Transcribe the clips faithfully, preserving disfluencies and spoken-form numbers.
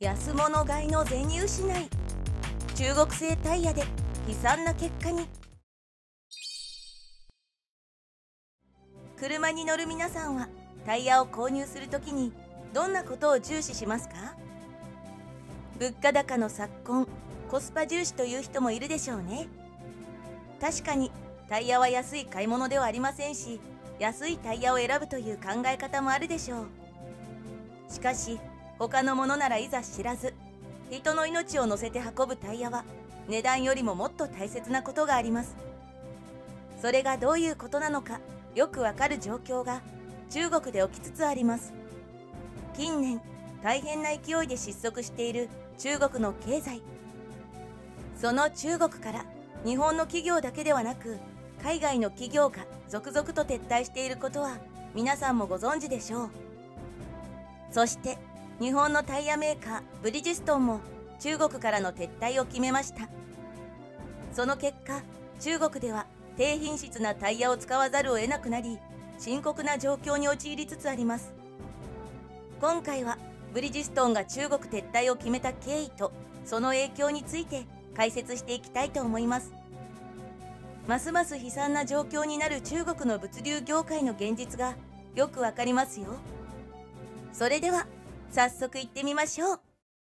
安物買いの銭失い。中国製タイヤで悲惨な結果に。車に乗る皆さんはタイヤを購入するときにどんなことを重視しますか？物価高の昨今、コスパ重視という人もいるでしょうね。確かにタイヤは安い買い物ではありませんし、安いタイヤを選ぶという考え方もあるでしょう。しかし他のものならいざ知らず、人の命を乗せて運ぶタイヤは値段よりももっと大切なことがあります。それがどういうことなのかよくわかる状況が中国で起きつつあります。近年大変な勢いで失速している中国の経済。その中国から日本の企業だけではなく海外の企業が続々と撤退していることは皆さんもご存知でしょう。そして日本のタイヤメーカーブリヂストンも中国からの撤退を決めました。その結果、中国では低品質なタイヤを使わざるを得なくなり、深刻な状況に陥りつつあります。今回はブリヂストンが中国撤退を決めた経緯とその影響について解説していきたいと思います。ますます悲惨な状況になる中国の物流業界の現実がよくわかりますよ。それでは早速行ってみましょう。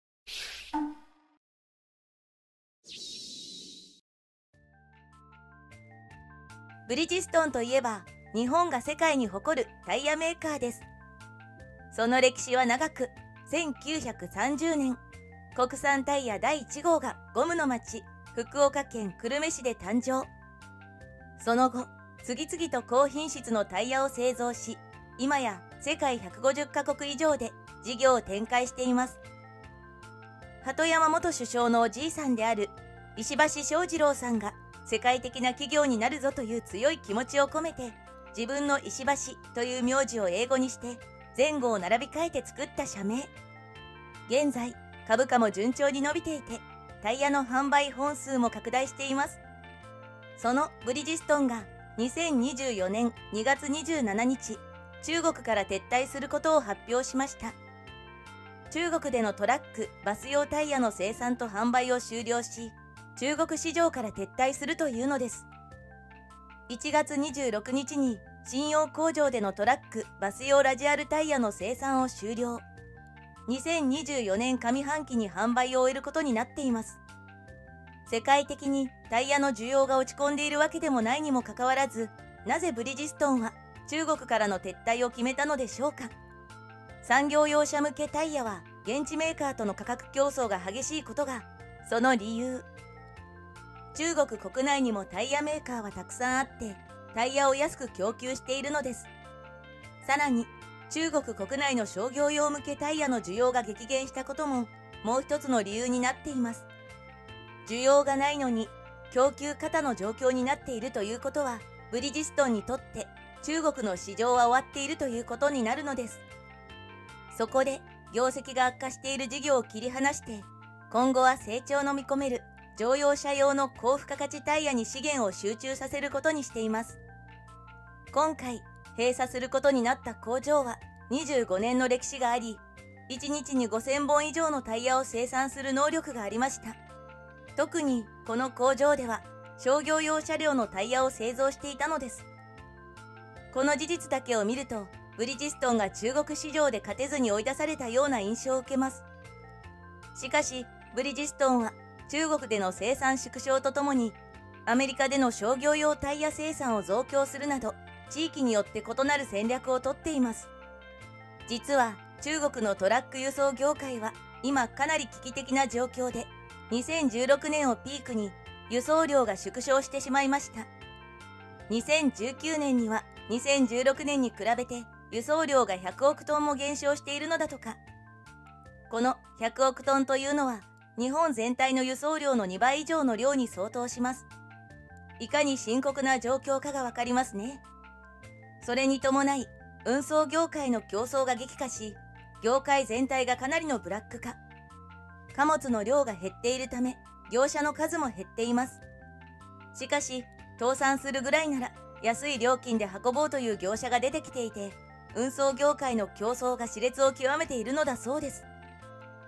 ブリヂストンといえば日本が世界に誇るタイヤメーカーです。その歴史は長く、せんきゅうひゃくさんじゅうねん、国産タイヤだいいち号がゴムの町、福岡県久留米市で誕生。その後、次々と高品質のタイヤを製造し、今や世界ひゃくごじゅっかこく以上で事業を展開しています。鳩山元首相のおじいさんである石橋正二郎さんが世界的な企業になるぞという強い気持ちを込めて、自分の石橋という名字を英語にして前後を並び替えて作った社名。現在株価も順調に伸びていて、タイヤの販売本数も拡大しています。そのブリヂストンがにせんにじゅうよねんにがつにじゅうしちにち、中国から撤退することを発表しました。中国でのトラック・バス用タイヤの生産と販売を終了し、中国市場から撤退するというのです。いちがつにじゅうろくにちに信用工場でのトラック・バス用ラジアルタイヤの生産を終了。にせんにじゅうよねん上半期に販売を終えることになっています。世界的にタイヤの需要が落ち込んでいるわけでもないにもかかわらず、なぜブリヂストンは中国からの撤退を決めたのでしょうか。産業用車向けタイヤは現地メーカーとの価格競争が激しいことがその理由。中国国内にもタイヤメーカーはたくさんあって、タイヤを安く供給しているのです。さらに中国国内の商業用向けタイヤの需要が激減したことももう一つの理由になっています。需要がないのに供給過多の状況になっているということは、ブリヂストンにとって中国の市場は終わっているということになるのです。そこで業績が悪化している事業を切り離して、今後は成長の見込める乗用車用の高付加価値タイヤに資源を集中させることにしています。今回閉鎖することになった工場はにじゅうごねんの歴史があり、いちにちにごせんぼん以上のタイヤを生産する能力がありました。特にこの工場では商業用車両のタイヤを製造していたのです。この事実だけを見ると、ブリヂストンが中国市場で勝てずに追い出されたような印象を受けます。しかしブリヂストンは中国での生産縮小とともにアメリカでの商業用タイヤ生産を増強するなど、地域によって異なる戦略をとっています。実は中国のトラック輸送業界は今かなり危機的な状況で、にせんじゅうろくねんをピークに輸送量が縮小してしまいました。にせんじゅうきゅうねんにはにせんじゅうろくねんに比べて輸送量がひゃくおくトンも減少しているのだとか。このひゃくおくトンというのは日本全体の輸送量のにばい以上の量に相当します。いかに深刻な状況かがわかりますね。それに伴い運送業界の競争が激化し、業界全体がかなりのブラック化。貨物の量が減っているため業者の数も減っています。しかし倒産するぐらいなら安い料金で運ぼうという業者が出てきていて、運送業界の競争が熾烈を極めているのだそうです。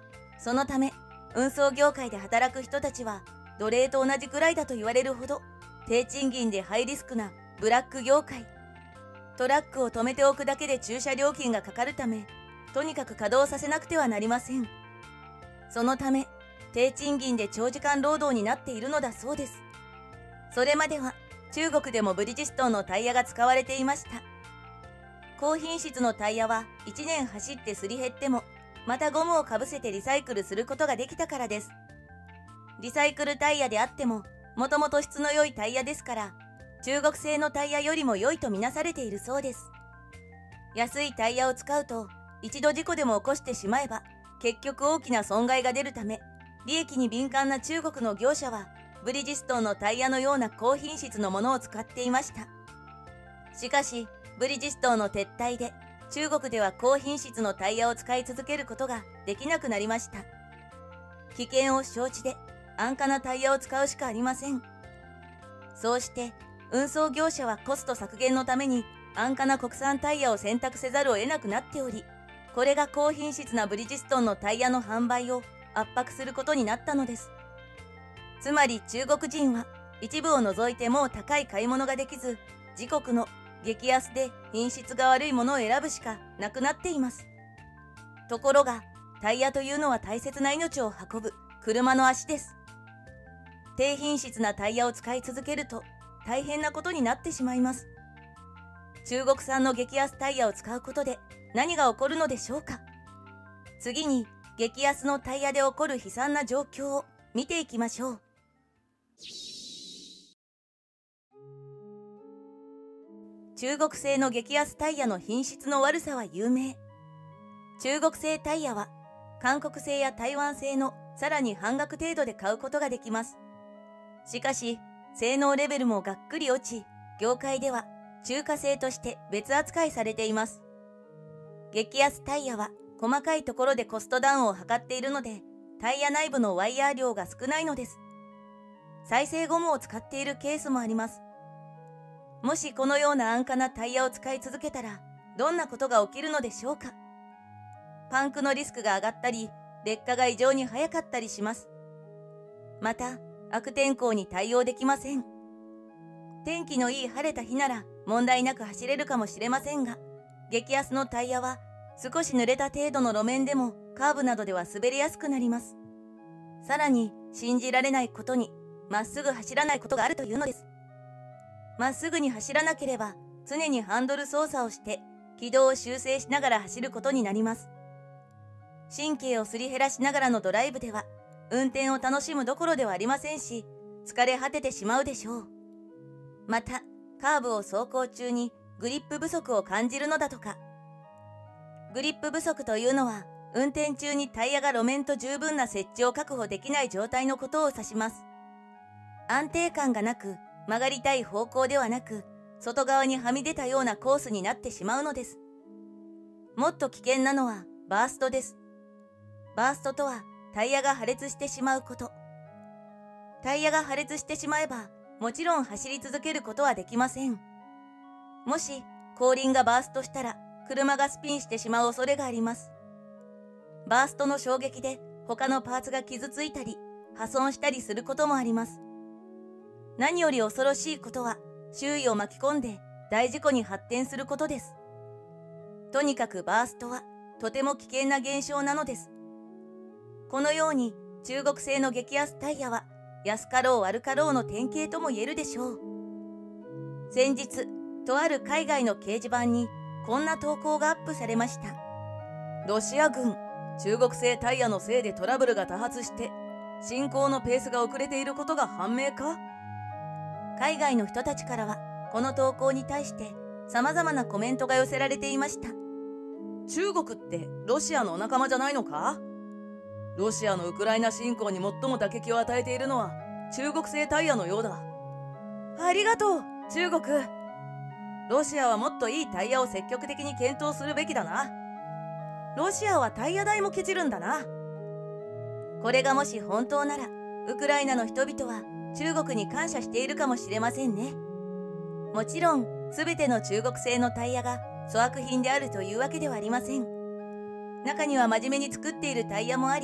そのため運送業界で働く人たちは奴隷と同じくらいだと言われるほど低賃金でハイリスクなブラック業界。トラックを止めておくだけで駐車料金がかかるため、とにかく稼働させなくてはなりません。そのため低賃金で長時間労働になっているのだそうです。それまでは中国でもブリヂストンのタイヤが使われていました。高品質のタイヤはいちねん走ってすり減ってもまたゴムをかぶせてリサイクルすることができたからです。リサイクルタイヤであってももともと質の良いタイヤですから、中国製のタイヤよりも良いとみなされているそうです。安いタイヤを使うと一度事故でも起こしてしまえば結局大きな損害が出るため、利益に敏感な中国の業者はブリヂストンのタイヤのような高品質のものを使っていました。しかしブリヂストンの撤退で中国では高品質のタイヤを使い続けることができなくなりました。危険を承知で安価なタイヤを使うしかありません。そうして運送業者はコスト削減のために安価な国産タイヤを選択せざるを得なくなっており、これが高品質なブリヂストンのタイヤの販売を圧迫することになったのです。つまり中国人は一部を除いてもう高い買い物ができず、自国の激安で品質が悪いものを選ぶしかなくなっています。ところがタイヤというのは大切な命を運ぶ車の足です。低品質なタイヤを使い続けると大変なことになってしまいます。中国産の激安タイヤを使うことで何が起こるのでしょうか。次に激安のタイヤで起こる悲惨な状況を見ていきましょう。中国製の激安タイヤの品質の悪さは有名。中国製タイヤは韓国製や台湾製のさらに半額程度で買うことができます。しかし性能レベルもがっくり落ち、業界では中華製として別扱いされています。激安タイヤは細かいところでコストダウンを図っているので、タイヤ内部のワイヤー量が少ないのです。再生ゴムを使っているケースもあります。もしこのような安価なタイヤを使い続けたら、どんなことが起きるのでしょうか。パンクのリスクが上がったり、劣化が異常に早かったりします。また、悪天候に対応できません。天気のいい晴れた日なら問題なく走れるかもしれませんが、激安のタイヤは少し濡れた程度の路面でもカーブなどでは滑りやすくなります。さらに信じられないことに、まっすぐ走らないことがあるというのです。まっすぐに走らなければ常にハンドル操作をして軌道を修正しながら走ることになります。神経をすり減らしながらのドライブでは運転を楽しむどころではありませんし、疲れ果ててしまうでしょう。またカーブを走行中にグリップ不足を感じるのだとか。グリップ不足というのは運転中にタイヤが路面と十分な接地を確保できない状態のことを指します。安定感がなく、曲がりたい方向ではなく外側にはみ出たようなコースになってしまうのです。もっと危険なのはバーストです。バーストとはタイヤが破裂してしまうこと。タイヤが破裂してしまえばもちろん走り続けることはできません。もし後輪がバーストしたら車がスピンしてしまう恐れがあります。バーストの衝撃で他のパーツが傷ついたり破損したりすることもあります。何より恐ろしいことは周囲を巻き込んで大事故に発展することです。とにかくバーストはとても危険な現象なのです。このように中国製の激安タイヤは安かろう悪かろうの典型とも言えるでしょう。先日とある海外の掲示板にこんな投稿がアップされました。ロシア軍、中国製タイヤのせいでトラブルが多発して進行のペースが遅れていることが判明か。海外の人たちからはこの投稿に対して様々なコメントが寄せられていました。中国ってロシアのお仲間じゃないのか。ロシアのウクライナ侵攻に最も打撃を与えているのは中国製タイヤのようだ。ありがとう中国。ロシアはもっといいタイヤを積極的に検討するべきだな。ロシアはタイヤ代もケチるんだな。これがもし本当ならウクライナの人々は中国に感謝しているかもしれませんね。もちろん全ての中国製のタイヤが粗悪品であるというわけではありません。中には真面目に作っているタイヤもあり、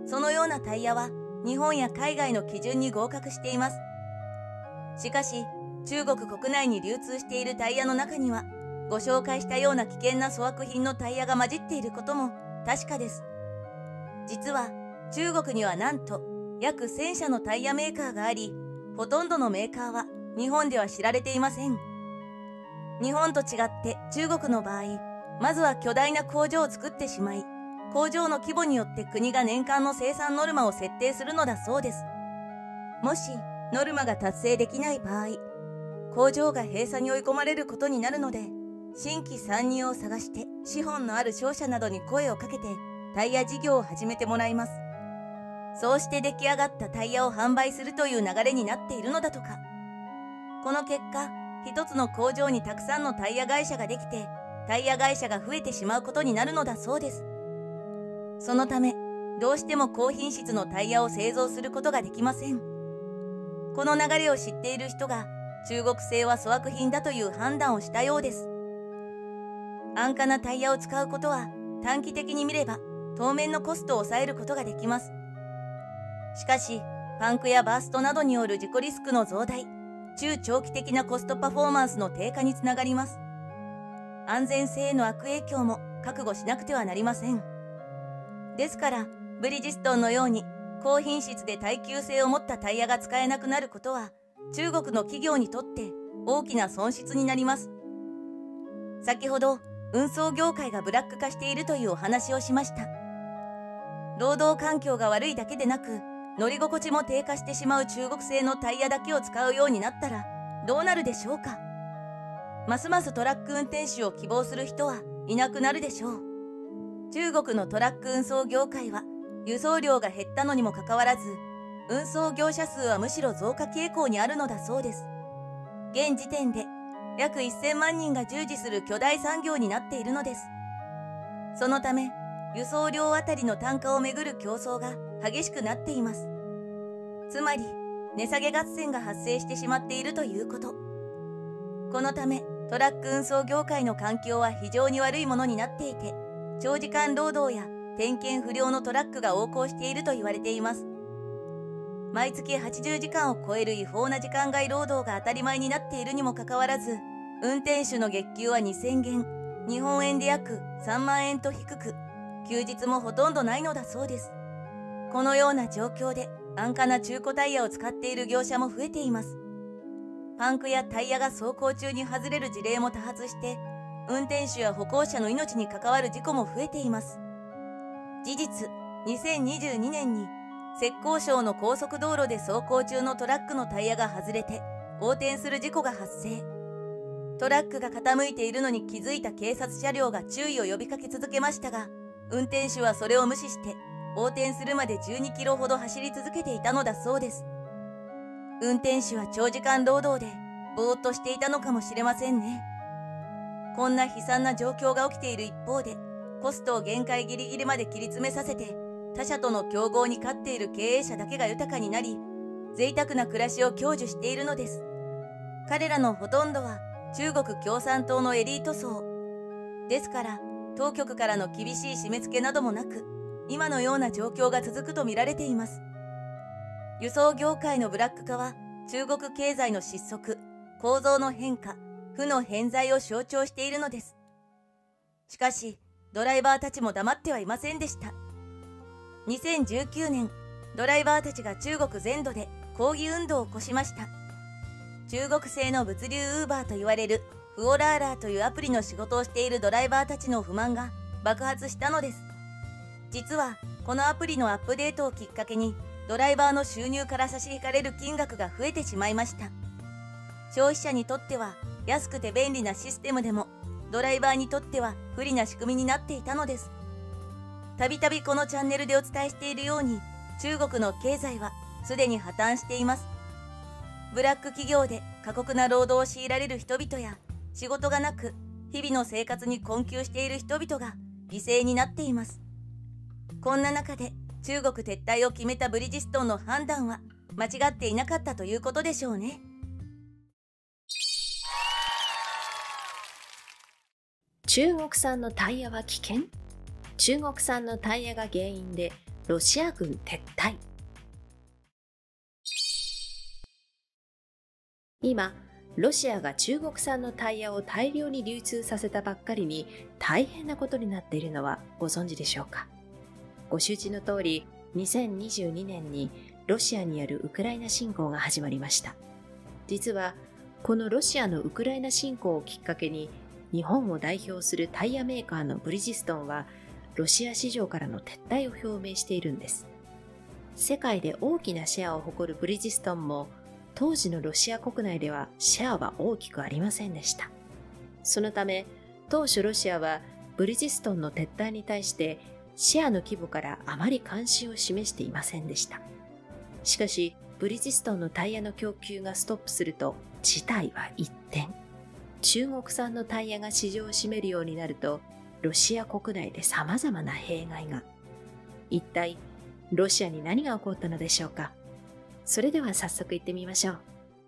そのようなタイヤは日本や海外の基準に合格しています。しかし、中国国内に流通しているタイヤの中には、ご紹介したような危険な粗悪品のタイヤが混じっていることも確かです。実は、中国にはなんと約せんしゃのタイヤメーカーがあり、ほとんどのメーカーは日本では知られていません。日本と違って中国の場合、まずは巨大な工場を作ってしまい、工場の規模によって国が年間の生産ノルマを設定するのだそうです。もしノルマが達成できない場合、工場が閉鎖に追い込まれることになるので、新規参入を探して資本のある商社などに声をかけてタイヤ事業を始めてもらいます。そうして出来上がったタイヤを販売するという流れになっているのだとか。この結果、一つの工場にたくさんのタイヤ会社ができて、タイヤ会社が増えてしまうことになるのだそうです。そのため、どうしても高品質のタイヤを製造することができません。この流れを知っている人が、中国製は粗悪品だという判断をしたようです。安価なタイヤを使うことは、短期的に見れば、当面のコストを抑えることができます。しかし、パンクやバーストなどによる事故リスクの増大、中長期的なコストパフォーマンスの低下につながります。安全性への悪影響も覚悟しなくてはなりません。ですから、ブリヂストンのように高品質で耐久性を持ったタイヤが使えなくなることは、中国の企業にとって大きな損失になります。先ほど、運送業界がブラック化しているというお話をしました。労働環境が悪いだけでなく、乗り心地も低下してしまう中国製のタイヤだけを使うようになったらどうなるでしょうか。ますますトラック運転手を希望する人はいなくなるでしょう。中国のトラック運送業界は輸送量が減ったのにもかかわらず、運送業者数はむしろ増加傾向にあるのだそうです。現時点で約せんまんにんが従事する巨大産業になっているのです。そのため、輸送量あたりの単価をめぐる競争が激しくなっています。つまり、値下げ合戦が発生してしまっているということ。このため、トラック運送業界の環境は非常に悪いものになっていて、長時間労働や点検不良のトラックが横行していると言われています。毎月はちじゅうじかんを超える違法な時間外労働が当たり前になっているにもかかわらず、運転手の月給はにせんげん、日本円で約さんまんえんと低く、休日もほとんどないのだそうです。このような状況で安価な中古タイヤを使っている業者も増えています。パンクやタイヤが走行中に外れる事例も多発して、運転手や歩行者の命に関わる事故も増えています。事実、にせんにじゅうにねんに浙江省の高速道路で走行中のトラックのタイヤが外れて横転する事故が発生。トラックが傾いているのに気づいた警察車両が注意を呼びかけ続けましたが、運転手はそれを無視して横転するまでじゅうにキロほど走り続けていたのだそうです。運転手は長時間労働でぼーっとしていたのかもしれませんね。こんな悲惨な状況が起きている一方で、コストを限界ギリギリまで切り詰めさせて、他社との競合に勝っている経営者だけが豊かになり、贅沢な暮らしを享受しているのです。彼らのほとんどは中国共産党のエリート層。ですから、当局からの厳しい締め付けなどもなく、今のような状況が続くと見られています。輸送業界のブラック化は、中国経済の失速、構造の変化、負の偏在を象徴しているのです。しかし、ドライバーたちも黙ってはいませんでした。にせんじゅうきゅうねん、ドライバーたちが中国全土で抗議運動を起こしました。中国製の物流ウーバーと言われるフオラーラーというアプリの仕事をしているドライバーたちの不満が爆発したのです。実は、このアプリのアップデートをきっかけに、ドライバーの収入から差し引かれる金額が増えてしまいました。消費者にとっては安くて便利なシステムでも、ドライバーにとっては不利な仕組みになっていたのです。たびたびこのチャンネルでお伝えしているように、中国の経済はすでに破綻しています。ブラック企業で過酷な労働を強いられる人々や、仕事がなく日々の生活に困窮している人々が犠牲になっています。こんな中で中国撤退を決めたブリヂストンの判断は間違っていなかったということでしょうね。 中国産のタイヤは危険？中国産のタイヤが原因でロシア軍撤退。今、ロシアが中国産のタイヤを大量に流通させたばっかりに大変なことになっているのはご存知でしょうか。ご承知の通り、にせんにじゅうにねんにロシアによるウクライナ侵攻が始まりました。実は、このロシアのウクライナ侵攻をきっかけに、日本を代表するタイヤメーカーのブリヂストンは、ロシア市場からの撤退を表明しているんです。世界で大きなシェアを誇るブリヂストンも、当時のロシア国内ではシェアは大きくありませんでした。そのため、当初ロシアはブリヂストンの撤退に対してシェアの規模からあまり関心を示していませんでした。しかし、ブリヂストンのタイヤの供給がストップすると事態は一転。中国産のタイヤが市場を占めるようになると、ロシア国内で様々な弊害が。一体、ロシアに何が起こったのでしょうか。それでは早速行ってみましょう。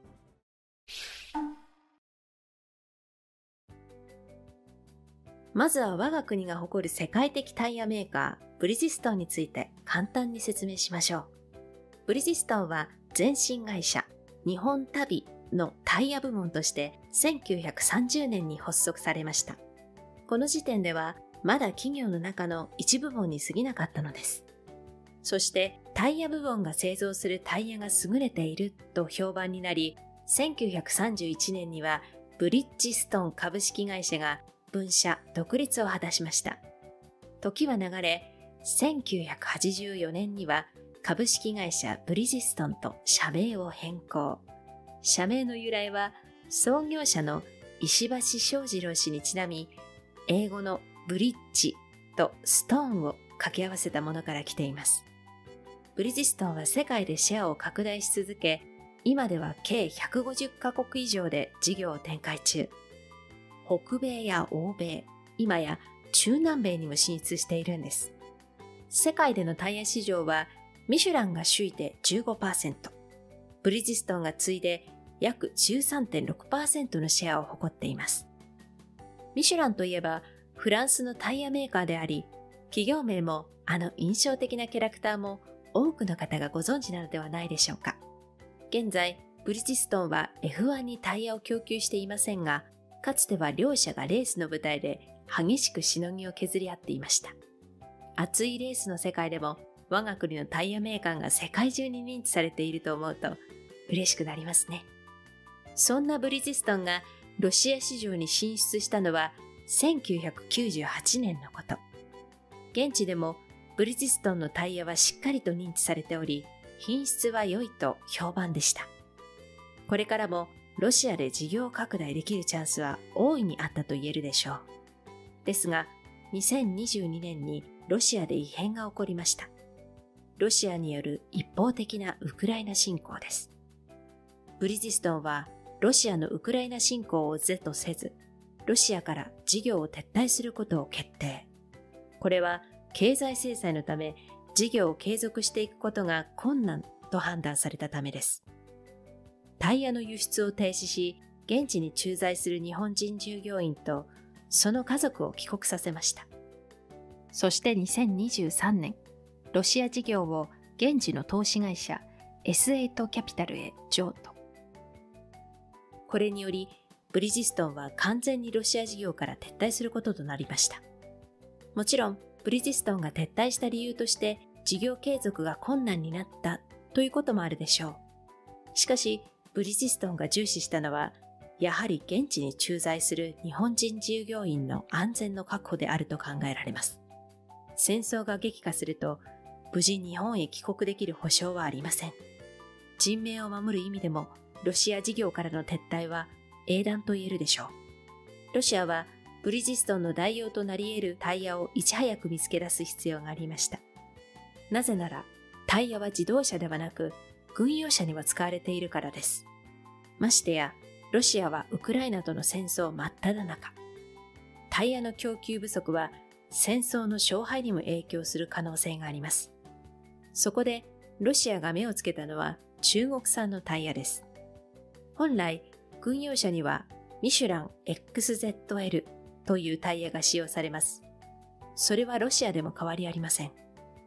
まずは我が国が誇る世界的タイヤメーカー、ブリヂストンについて簡単に説明しましょう。ブリヂストンは前身会社、日本旅のタイヤ部門としてせんきゅうひゃくさんじゅうねんに発足されました。この時点ではまだ企業の中の一部門に過ぎなかったのです。そしてタイヤ部門が製造するタイヤが優れていると評判になり、せんきゅうひゃくさんじゅういちねんにはブリッジストン株式会社が分社独立を果たしました。時は流れ、せんきゅうひゃくはちじゅうよねんには株式会社ブリヂストンと社名を変更。社名の由来は創業者の石橋正二郎氏にちなみ、英語のブリッジとストーンを掛け合わせたものから来ています。ブリヂストンは世界でシェアを拡大し続け、今では計ひゃくごじゅっかこく以上で事業を展開中。北米や欧米、今や中南米にも進出しているんです。世界でのタイヤ市場はミシュランが首位で じゅうごパーセント、ブリヂストンが次いで約 じゅうさんてんろくパーセント のシェアを誇っています。ミシュランといえばフランスのタイヤメーカーであり、企業名もあの印象的なキャラクターも多くの方がご存知なのではないでしょうか。現在、ブリヂストンは エフワン にタイヤを供給していませんが、かつては両社がレースの舞台で激しくしのぎを削り合っていました。熱いレースの世界でも我が国のタイヤメーカーが世界中に認知されていると思うと嬉しくなりますね。そんなブリヂストンがロシア市場に進出したのはせんきゅうひゃくきゅうじゅうはちねんのこと。現地でもブリヂストンのタイヤはしっかりと認知されており、品質は良いと評判でした。これからもロシアで事業拡大できるチャンスは大いにあったと言えるでしょう。ですが、にせんにじゅうにねんにロシアで異変が起こりました。ロシアによる一方的なウクライナ侵攻です。ブリヂストンはロシアのウクライナ侵攻を是とせず、ロシアから事業を撤退することを決定。これは経済制裁のため事業を継続していくことが困難と判断されたためです。タイヤの輸出を停止し、現地に駐在する日本人従業員とその家族を帰国させました。そしてにせんにじゅうさんねん、ロシア事業を現地の投資会社 エスエイト キャピタルへ譲渡。これにより、ブリヂストンは完全にロシア事業から撤退することとなりました。もちろん、ブリヂストンが撤退した理由として事業継続が困難になったということもあるでしょう。しかし、ブリヂストンが重視したのは、やはり現地に駐在する日本人従業員の安全の確保であると考えられます。戦争が激化すると、無事日本へ帰国できる保証はありません。人命を守る意味でも、ロシア事業からの撤退は英断と言えるでしょう。ロシアはブリヂストンの代用となり得るタイヤをいち早く見つけ出す必要がありました。なぜなら、タイヤは自動車ではなく、軍用車にも使われているからです。ましてや、ロシアはウクライナとの戦争真っ只中。タイヤの供給不足は戦争の勝敗にも影響する可能性があります。そこで、ロシアが目をつけたのは中国産のタイヤです。本来、軍用車にはミシュラン エックスゼットエル というタイヤが使用されます。それはロシアでも変わりありません。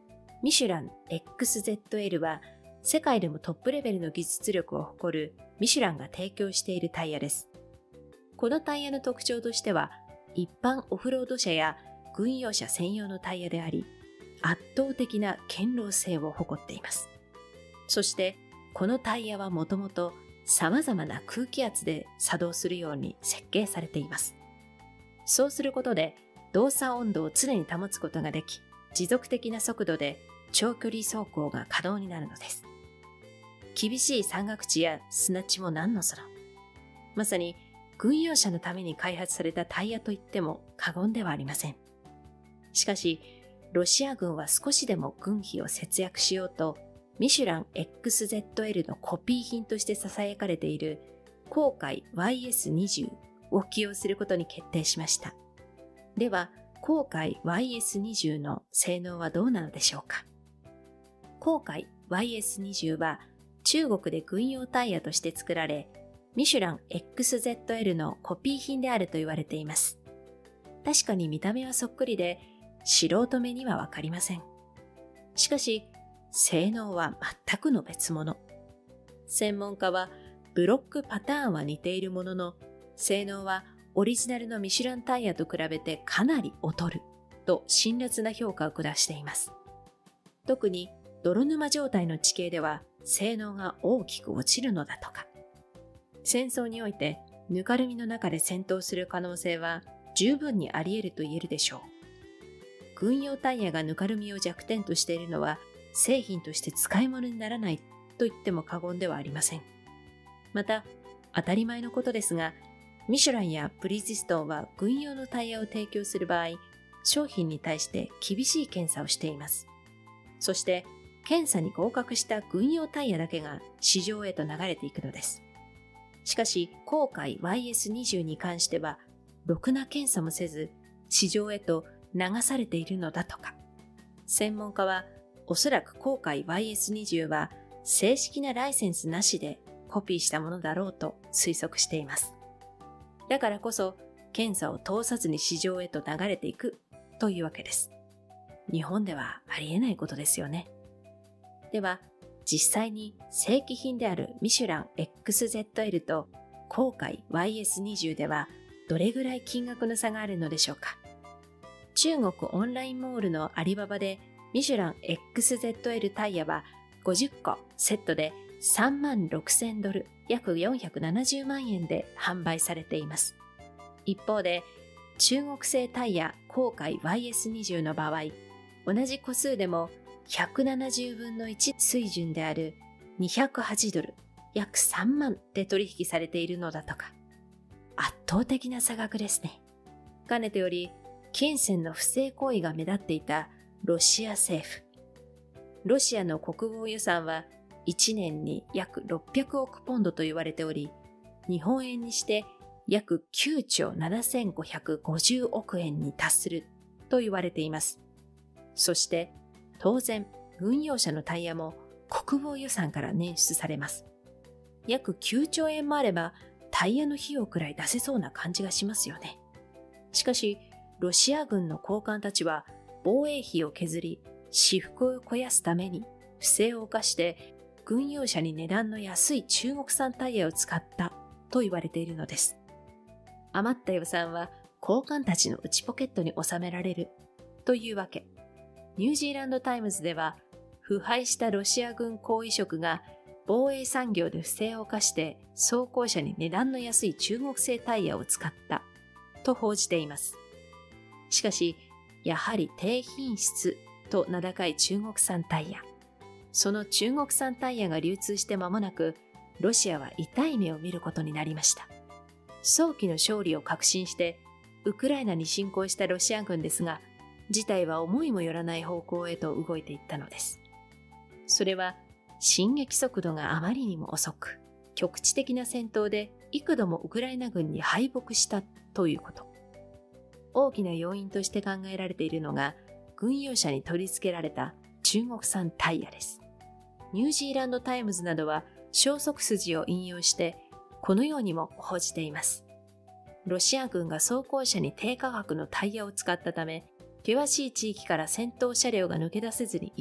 ミシュラン エックスゼットエル は世界でもトップレベルの技術力を誇るミシュランが提供しているタイヤです。このタイヤの特徴としては、一般オフロード車や軍用車専用のタイヤであり、圧倒的な堅牢性を誇っています。そして、このタイヤはもともと様々な空気圧で作動するように設計されています。そうすることで、動作温度を常に保つことができ、持続的な速度で長距離走行が可能になるのです。厳しい山岳地や砂地も何のその。まさに軍用車のために開発されたタイヤといっても過言ではありません。しかし、ロシア軍は少しでも軍費を節約しようと、ミシュラン エックスゼットエル のコピー品として囁かれている航海 ワイエスにじゅう を起用することに決定しました。では、航海 ワイエスにじゅう の性能はどうなのでしょうか。航海 ワイエスにじゅう は中国で軍用タイヤとして作られ、ミシュラン エックスゼットエル のコピー品であると言われています。確かに見た目はそっくりで、素人目にはわかりません。しかし、性能は全くの別物。専門家は、ブロックパターンは似ているものの、性能はオリジナルのミシュランタイヤと比べてかなり劣ると辛辣な評価を下しています。特に泥沼状態の地形では性能が大きく落ちるのだとか。戦争においてぬかるみの中で戦闘する可能性は十分にあり得ると言えるでしょう。軍用タイヤがぬかるみを弱点としているのは製品として使い物にならないと言っても過言ではありません。また、当たり前のことですが、ミシュランやブリヂストンは軍用のタイヤを提供する場合、商品に対して厳しい検査をしています。そして、検査に合格した軍用タイヤだけが市場へと流れていくのです。しかし、航海 ワイエスにじゅう に関しては、ろくな検査もせず、市場へと流されているのだとか。専門家は、おそらく航海 ワイエスにじゅう は正式なライセンスなしでコピーしたものだろうと推測しています。だからこそ、検査を通さずに市場へと流れていくというわけです。日本ではありえないことですよね。では、実際に正規品であるミシュラン エックスゼットエル と航海 ワイエスにじゅう ではどれぐらい金額の差があるのでしょうか。中国オンラインモールのアリババでミシュラン エックスゼットエル タイヤはごじゅっこセットでさんまんろくせんドル、約よんひゃくななじゅうまんえんで販売されています。一方で、中国製タイヤ航海 ワイエスにじゅう の場合、同じ個数でもひゃくななじゅうぶんのいち水準であるにひゃくはちドル、約さんまんで取引されているのだとか。圧倒的な差額ですね。かねてより、金銭の不正行為が目立っていたロシア政府。ロシアの国防予算はいちねんに約ろっぴゃくおくポンドと言われており、日本円にして約きゅうちょうななせんごひゃくごじゅうおくえんに達すると言われています。そして、当然、軍用車のタイヤも国防予算から捻出されます。約きゅうちょうえんもあれば、タイヤの費用くらい出せそうな感じがしますよね。しかし、ロシア軍の高官たちは防衛費を削り、私腹を肥やすために不正を犯して軍用車に値段の安い中国産タイヤを使ったと言われているのです。余った予算は高官たちの内ポケットに収められるというわけ。ニュージーランドタイムズでは、腐敗したロシア軍高位職が防衛産業で不正を犯して装甲車に値段の安い中国製タイヤを使ったと報じています。しかし、やはり低品質と名高い中国産タイヤ。その中国産タイヤが流通して間もなく、ロシアは痛い目を見ることになりました。早期の勝利を確信して、ウクライナに侵攻したロシア軍ですが、事態は思いもよらない方向へと動いていったのです。それは、進撃速度があまりにも遅く、局地的な戦闘で幾度もウクライナ軍に敗北したということ。大きな要因として考えられているのが、軍用車に取り付けられた中国産タイヤです。ニュージーランドタイムズなどは消息筋を引用して、このようにも報じています。ロシア軍が装甲車に低価格のタイヤを使ったため、険しい地域から戦闘車両が抜け出せずにいる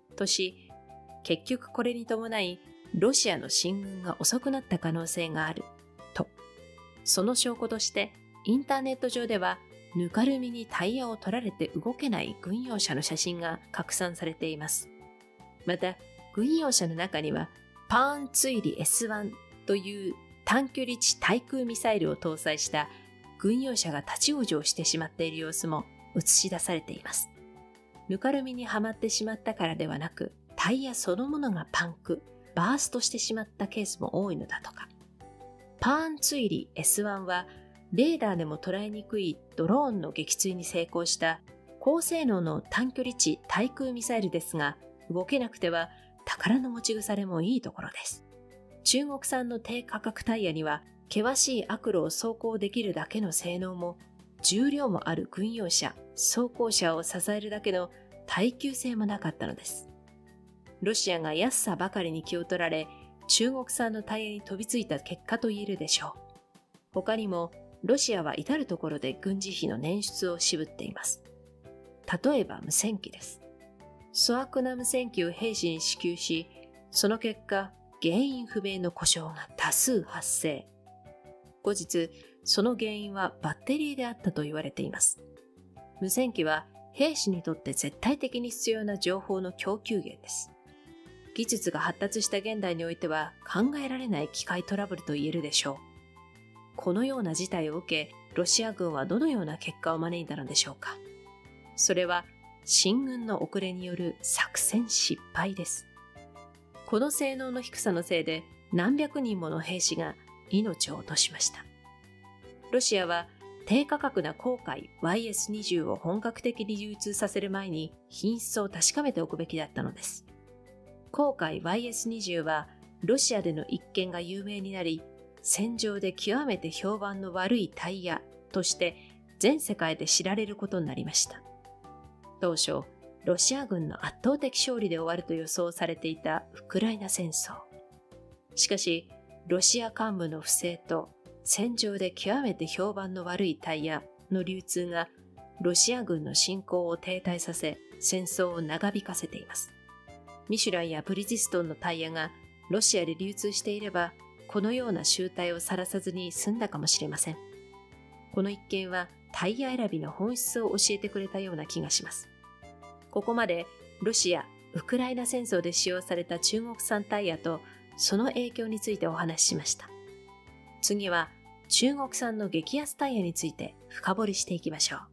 とし、結局これに伴いロシアの進軍が遅くなった可能性があると。その証拠としてインターネット上ではぬかるみにタイヤを取られて動けない軍用車の写真が拡散されています。また軍用車の中にはパーンツイリ エスワン という短距離地対空ミサイルを搭載した軍用車が立ち往生してしまっている様子も映し出されています。ぬかるみにはまってしまったからではなく、タイヤそのものがパンク、バーストしてしまったケースも多いのだとか。パーンツイリ エスワン はレーダーでも捉えにくいドローンの撃墜に成功した高性能の短距離地対空ミサイルですが、動けなくては宝の持ち腐れもいいところです。中国産の低価格タイヤには険しい悪路を走行できるだけの性能も、重量もある軍用車、装甲車を支えるだけの耐久性もなかったのです。ロシアが安さばかりに気を取られ、中国産のタイヤに飛びついた結果と言えるでしょう。他にも、ロシアは至るところで軍事費の捻出を渋っています。例えば無線機です。粗悪な無線機を兵士に支給し、その結果、原因不明の故障が多数発生。後日、その原因はバッテリーであったと言われています。無線機は兵士にとって絶対的に必要な情報の供給源です。技術が発達した現代においては考えられない機械トラブルと言えるでしょう。このような事態を受け、ロシア軍はどのような結果を招いたのでしょうか。それは進軍の遅れによる作戦失敗です。この性能の低さのせいで何百人もの兵士が命を落としました。ロシアは低価格な紅海 ワイエスにじゅう を本格的に流通させる前に品質を確かめておくべきだったのです。紅海 ワイエスにじゅう はロシアでの一件が有名になり、戦場で極めて評判の悪いタイヤとして全世界で知られることになりました。当初、ロシア軍の圧倒的勝利で終わると予想されていたウクライナ戦争。しかし、ロシア幹部の不正と戦場で極めて評判の悪いタイヤの流通がロシア軍の侵攻を停滞させ、戦争を長引かせています。ミシュランやブリヂストンのタイヤがロシアで流通していれば、このような醜態を晒さずに済んだかもしれません。この一件はタイヤ選びの本質を教えてくれたような気がします。ここまでロシア・ウクライナ戦争で使用された中国産タイヤとその影響についてお話ししました。次は中国産の激安タイヤについて深掘りしていきましょう。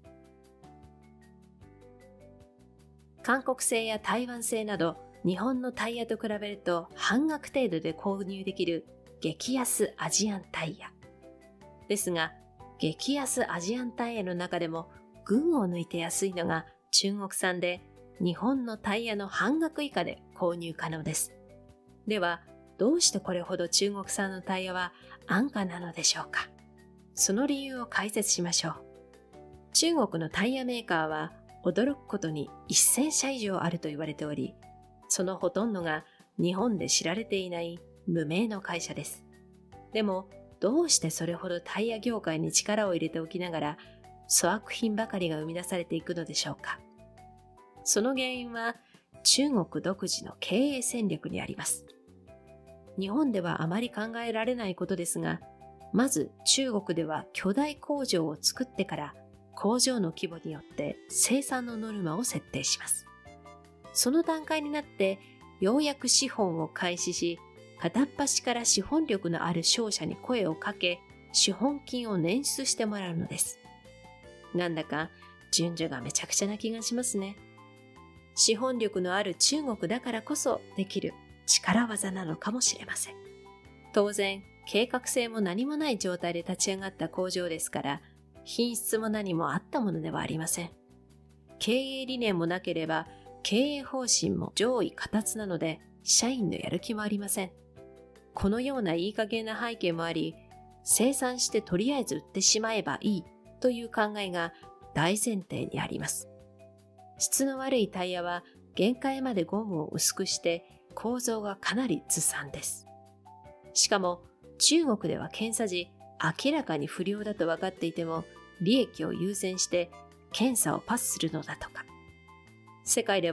韓国製や台湾製など日本のタイヤと比べると半額程度で購入できる激安アジアンタイヤ。ですが、激安アジアンタイヤの中でも群を抜いて安いのが中国産で、日本のタイヤの半額以下で購入可能です。では、どうしてこれほど中国産のタイヤは安価なのでしょうか。その理由を解説しましょう。中国のタイヤメーカーは驚くことにせんしゃ以上あると言われており、そのほとんどが日本で知られていない無名の会社です。でも、どうしてそれほどタイヤ業界に力を入れておきながら、粗悪品ばかりが生み出されていくのでしょうか。その原因は中国独自の経営戦略にあります。日本ではあまり考えられないことですが、まず中国では巨大工場を作ってから工場の規模によって生産のノルマを設定します。その段階になってようやく資本を開始し、片っ端から資本力のある商社に声をかけ、資本金を捻出してもらうのです。なんだか順序がめちゃくちゃな気がしますね。資本力のある中国だからこそできる力技なのかもしれません。当然、計画性も何もない状態で立ち上がった工場ですから、品質も何もあったものではありません。経営理念もなければ、経営方針も上位過達なので、社員のやる気もありません。このようないい加減な背景もあり、生産してとりあえず売ってしまえばいいという考えが大前提にあります。質の悪いタイヤは限界までゴムを薄くして構造がかなりずさんです。しかも中国では検査時明らかに不良だと分かっていても利益を優先して検査をパスするのだとか。世界では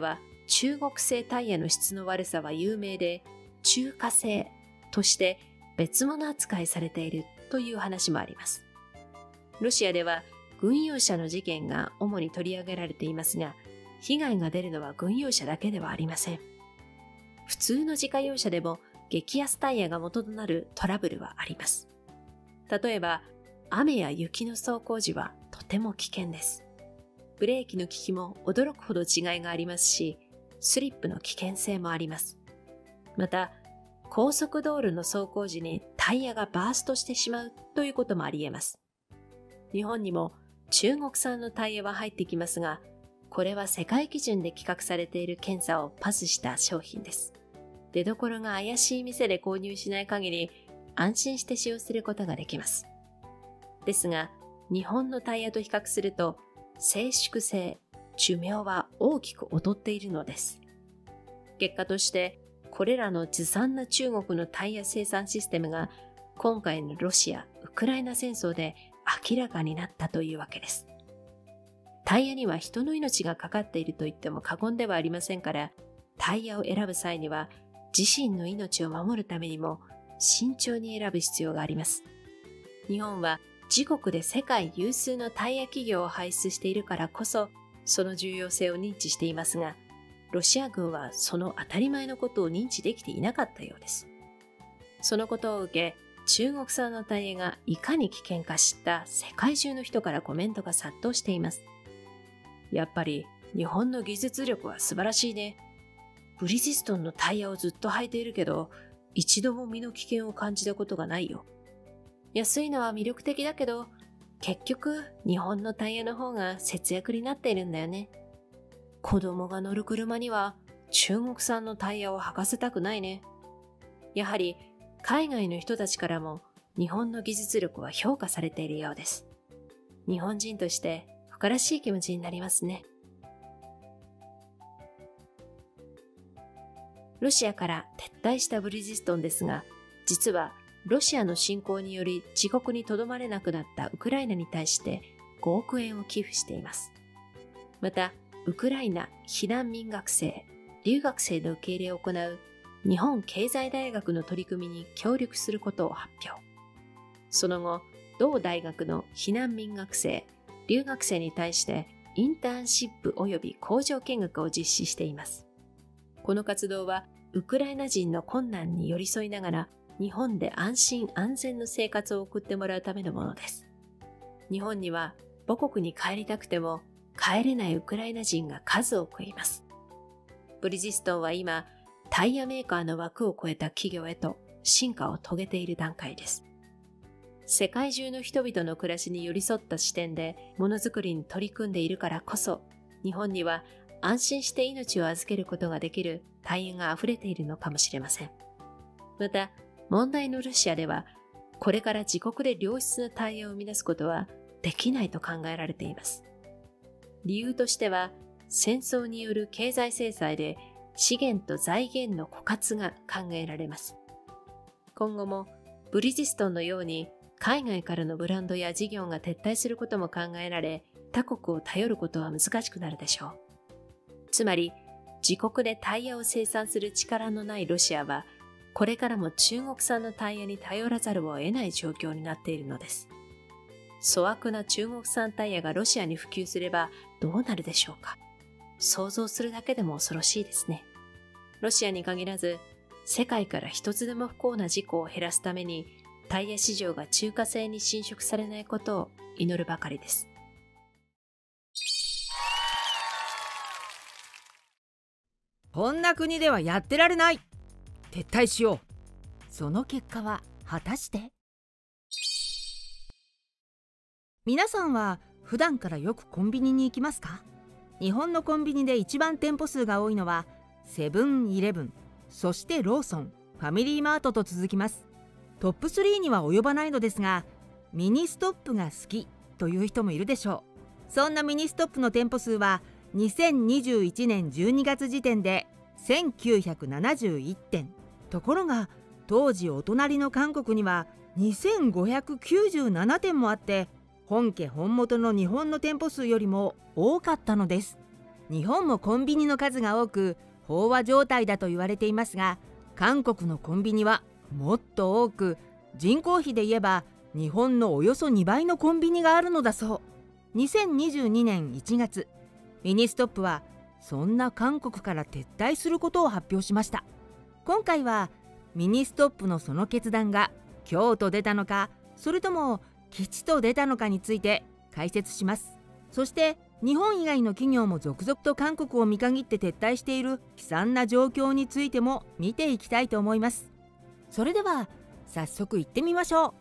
中国製タイヤの質の悪さは有名で、中華製として別物扱いされているという話もあります。ロシアでは軍用車の事件が主に取り上げられていますが、被害が出るのは軍用車だけではありません。普通の自家用車でも激安タイヤが元となるトラブルはあります。例えば、雨や雪の走行時はとても危険です。ブレーキの効きも驚くほど違いがありますし、スリップの危険性もあります。また、高速道路の走行時にタイヤがバーストしてしまうということもあり得ます。日本にも中国産のタイヤは入ってきますが、これは世界基準で規格されている検査をパスした商品です。出どころが怪しい店で購入しない限り安心して使用することができます。ですが、日本のタイヤと比較すると静粛性、寿命は大きく劣っているのです。結果として、これらのずさんな中国のタイヤ生産システムが今回のロシア・ウクライナ戦争で明らかになったというわけです。タイヤには人の命がかかっていると言っても過言ではありませんから、タイヤを選ぶ際には自身の命を守るためにも慎重に選ぶ必要があります。日本は自国で世界有数のタイヤ企業を輩出しているからこそ、その重要性を認知していますが、ロシア軍はその当たり前のことを認知できていなかったようです。そのことを受け、中国産のタイヤがいかに危険か知った世界中の人からコメントが殺到しています。やっぱり日本の技術力は素晴らしいね。ブリヂストンのタイヤをずっと履いているけど、一度も身の危険を感じたことがないよ。安いのは魅力的だけど、結局日本のタイヤの方が節約になっているんだよね。子供が乗る車には中国産のタイヤを履かせたくないね。やはり海外の人たちからも日本の技術力は評価されているようです。日本人として誇らしい気持ちになりますね。ロシアから撤退したブリヂストンですが、実はロシアの侵攻により自国にとどまれなくなったウクライナに対してごおくえんを寄付しています。また、ウクライナ避難民学生、留学生の受け入れを行う日本経済大学の取り組みに協力することを発表。その後、同大学の避難民学生、留学生に対してインターンシップ及び工場見学を実施しています。この活動はウクライナ人の困難に寄り添いながら日本で安心安全の生活を送ってもらうためのものです。日本には母国に帰りたくても帰れないウクライナ人が数多くいます。ブリヂストンは今、タイヤメーカーの枠を超えた企業へと進化を遂げている段階です。世界中の人々の暮らしに寄り添った視点でものづくりに取り組んでいるからこそ、日本には安心して命を預けることができるタイヤが溢れているのかもしれません。また、問題のロシアでは、これから自国で良質なタイヤを生み出すことはできないと考えられています。理由としては、戦争による経済制裁で資源と財源の枯渇が考えられます。今後もブリヂストンのように海外からのブランドや事業が撤退することも考えられ、他国を頼ることは難しくなるでしょう。つまり、自国でタイヤを生産する力のないロシアは、これからも中国産のタイヤに頼らざるを得ない状況になっているのです。粗悪な中国産タイヤがロシアに普及すればどうなるでしょうか。想像するだけでも恐ろしいですね。ロシアに限らず、世界から一つでも不幸な事故を減らすために、タイヤ市場が中華製に侵食されないことを祈るばかりです。 こんな国ではやってられない。撤退しよう。その結果は果たして？皆さんは普段からよくコンビニに行きますか？日本のコンビニで一番店舗数が多いのはセブンイレブン、そしてローソン、ファミリーマートと続きます。トップスリーには及ばないのですが、ミニストップが好きという人もいるでしょう。そんなミニストップの店舗数はにせんにじゅういちねんじゅうにがつ時点でせんきゅうひゃくななじゅういってん。ところが当時お隣の韓国にはにせんごひゃくきゅうじゅうななてんもあって、本家本元の日本の店舗数よりも多かったのです。 日本もコンビニの数が多く飽和状態だと言われていますが、韓国のコンビニはもっと多く、人口比で言えば日本のおよそにばいのコンビニがあるのだそう。にせんにじゅうにねんいちがつ、ミニストップはそんな韓国から撤退することを発表しました。今回はミニストップのその決断が京と出たのか、それとも吉と出たのかについて解説します。そして日本以外の企業も続々と韓国を見限って撤退している悲惨な状況についても見ていきたいと思います。それでは早速行ってみましょう。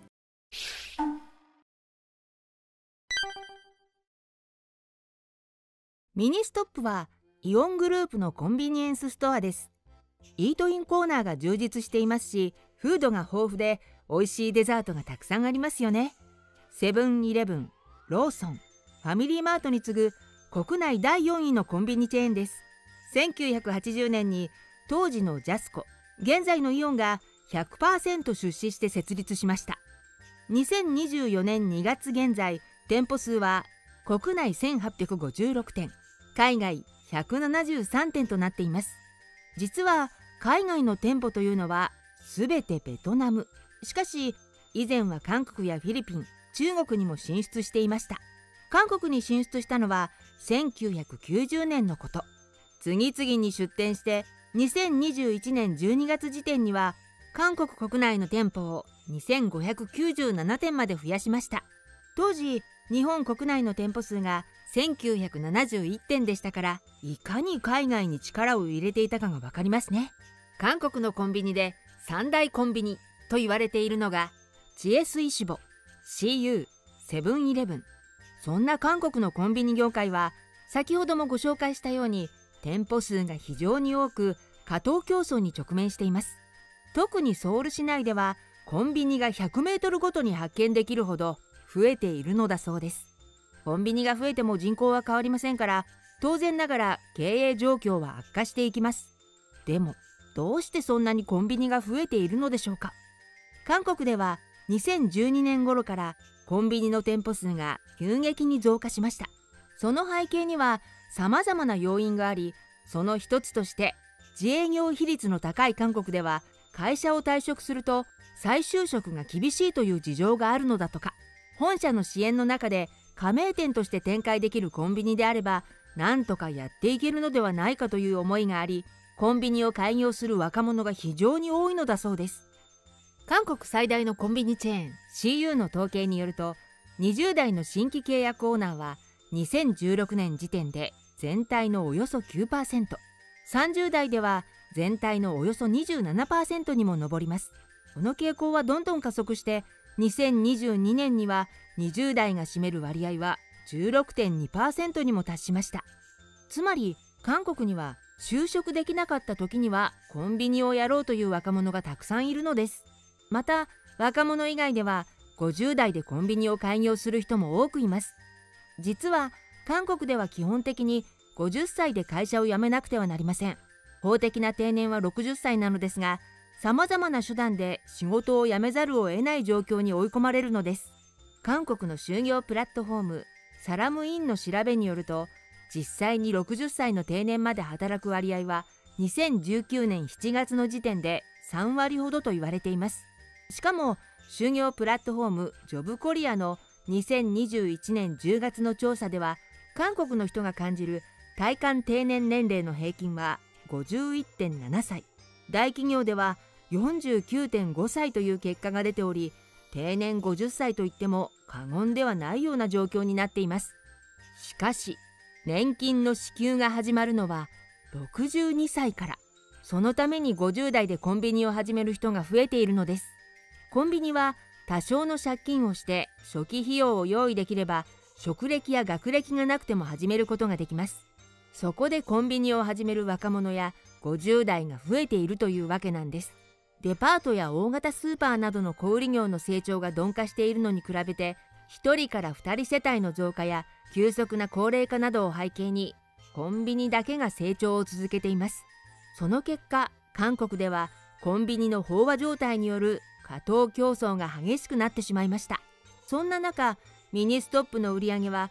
ミニストップはイオングループのコンビニエンスストアです。イートインコーナーが充実していますし、フードが豊富で美味しいデザートがたくさんありますよね。セブンイレブン、ローソン、ファミリーマートに次ぐ国内だいよんいのコンビニチェーンです。せんきゅうひゃくはちじゅうねんに当時のジャスコ、現在のイオンが ひゃくパーセント 出資して設立しました。にせんにじゅうよねんにがつ現在、店舗数は国内せんはっぴゃくごじゅうろくてん、海外ひゃくななじゅうさんてんとなっています。実は海外の店舗というのはすべてベトナム。しかし以前は韓国やフィリピン、中国にも進出していました。韓国に進出したのはせんきゅうひゃくきゅうじゅうねんのこと。次々に出店してにせんにじゅういちねんじゅうにがつ時点には韓国国内の店舗をにせんごひゃくきゅうじゅうななてんまで増やしました。当時日本国内の店舗数がせんきゅうひゃくななじゅういってんでしたから、いかに海外に力を入れていたかがわかりますね。韓国のコンビニで三大コンビニと言われているのがジエスイシボ、シーユー、セブンイレブン。そんな韓国のコンビニ業界は先ほどもご紹介したように店舗数が非常に多く、過当競争に直面しています。特にソウル市内ではコンビニがひゃくメートルごとに発見できるほど増えているのだそうです。コンビニが増えても人口は変わりませんから、当然ながら経営状況は悪化していきます。でもどうしてそんなにコンビニが増えているのでしょうか。韓国ではにせんじゅうにねん頃からコンビニの店舗数が急激に増加しました。その背景にはさまざまな要因があり、その一つとして自営業比率の高い韓国では会社を退職すると再就職が厳しいという事情があるのだとか。本社の支援の中で加盟店として展開できるコンビニであればなんとかやっていけるのではないかという思いがあり、コンビニを開業する若者が非常に多いのだそうです。韓国最大のコンビニチェーン シーユー の統計によると、にじゅうだいの新規契約オーナーはにせんじゅうろくねん時点で全体のおよそ きゅうパーセント、さんじゅうだいでは全体のおよそ にじゅうななパーセント にも上ります。この傾向はどんどん加速してにせんにじゅうにねんにはにじゅうだいが占める割合は じゅうろくてんにパーセント にも達しました。つまり韓国には就職できなかった時にはコンビニをやろうという若者がたくさんいるのです。また若者以外ではごじゅうだいでコンビニを開業する人も多くいます。実は韓国では基本的にごじゅっさいで会社を辞めなくてはなりません。法的な定年はろくじゅっさいなのですが、さまざまな手段で仕事を辞めざるを得ない状況に追い込まれるのです。韓国の就業プラットフォームサラムインの調べによると、実際にろくじゅっさいの定年まで働く割合はにせんじゅうきゅうねんしちがつの時点でさんわりほどと言われています。しかも就業プラットフォームジョブコリアのにせんにじゅういちねんじゅうがつの調査では、韓国の人が感じる体感定年年齢の平均は ごじゅういってんななさい、大企業では よんじゅうきゅうてんごさいという結果が出ており、定年ごじゅっさいといっても過言ではないような状況になっています。しかし年金の支給が始まるのはろくじゅうにさいから。そのためにごじゅうだいでコンビニを始める人が増えているのです。コンビニは多少の借金をして初期費用を用意できれば、職歴や学歴がなくても始めることができます。そこでコンビニを始める若者やごじゅうだいが増えているというわけなんです。デパートや大型スーパーなどの小売業の成長が鈍化しているのに比べて、ひとりからふたり世帯の増加や急速な高齢化などを背景に、コンビニだけが成長を続けています。その結果、韓国ではコンビニの飽和状態による過当競争が激しくなってしまいました。そんな中、ミニストップの売り上げは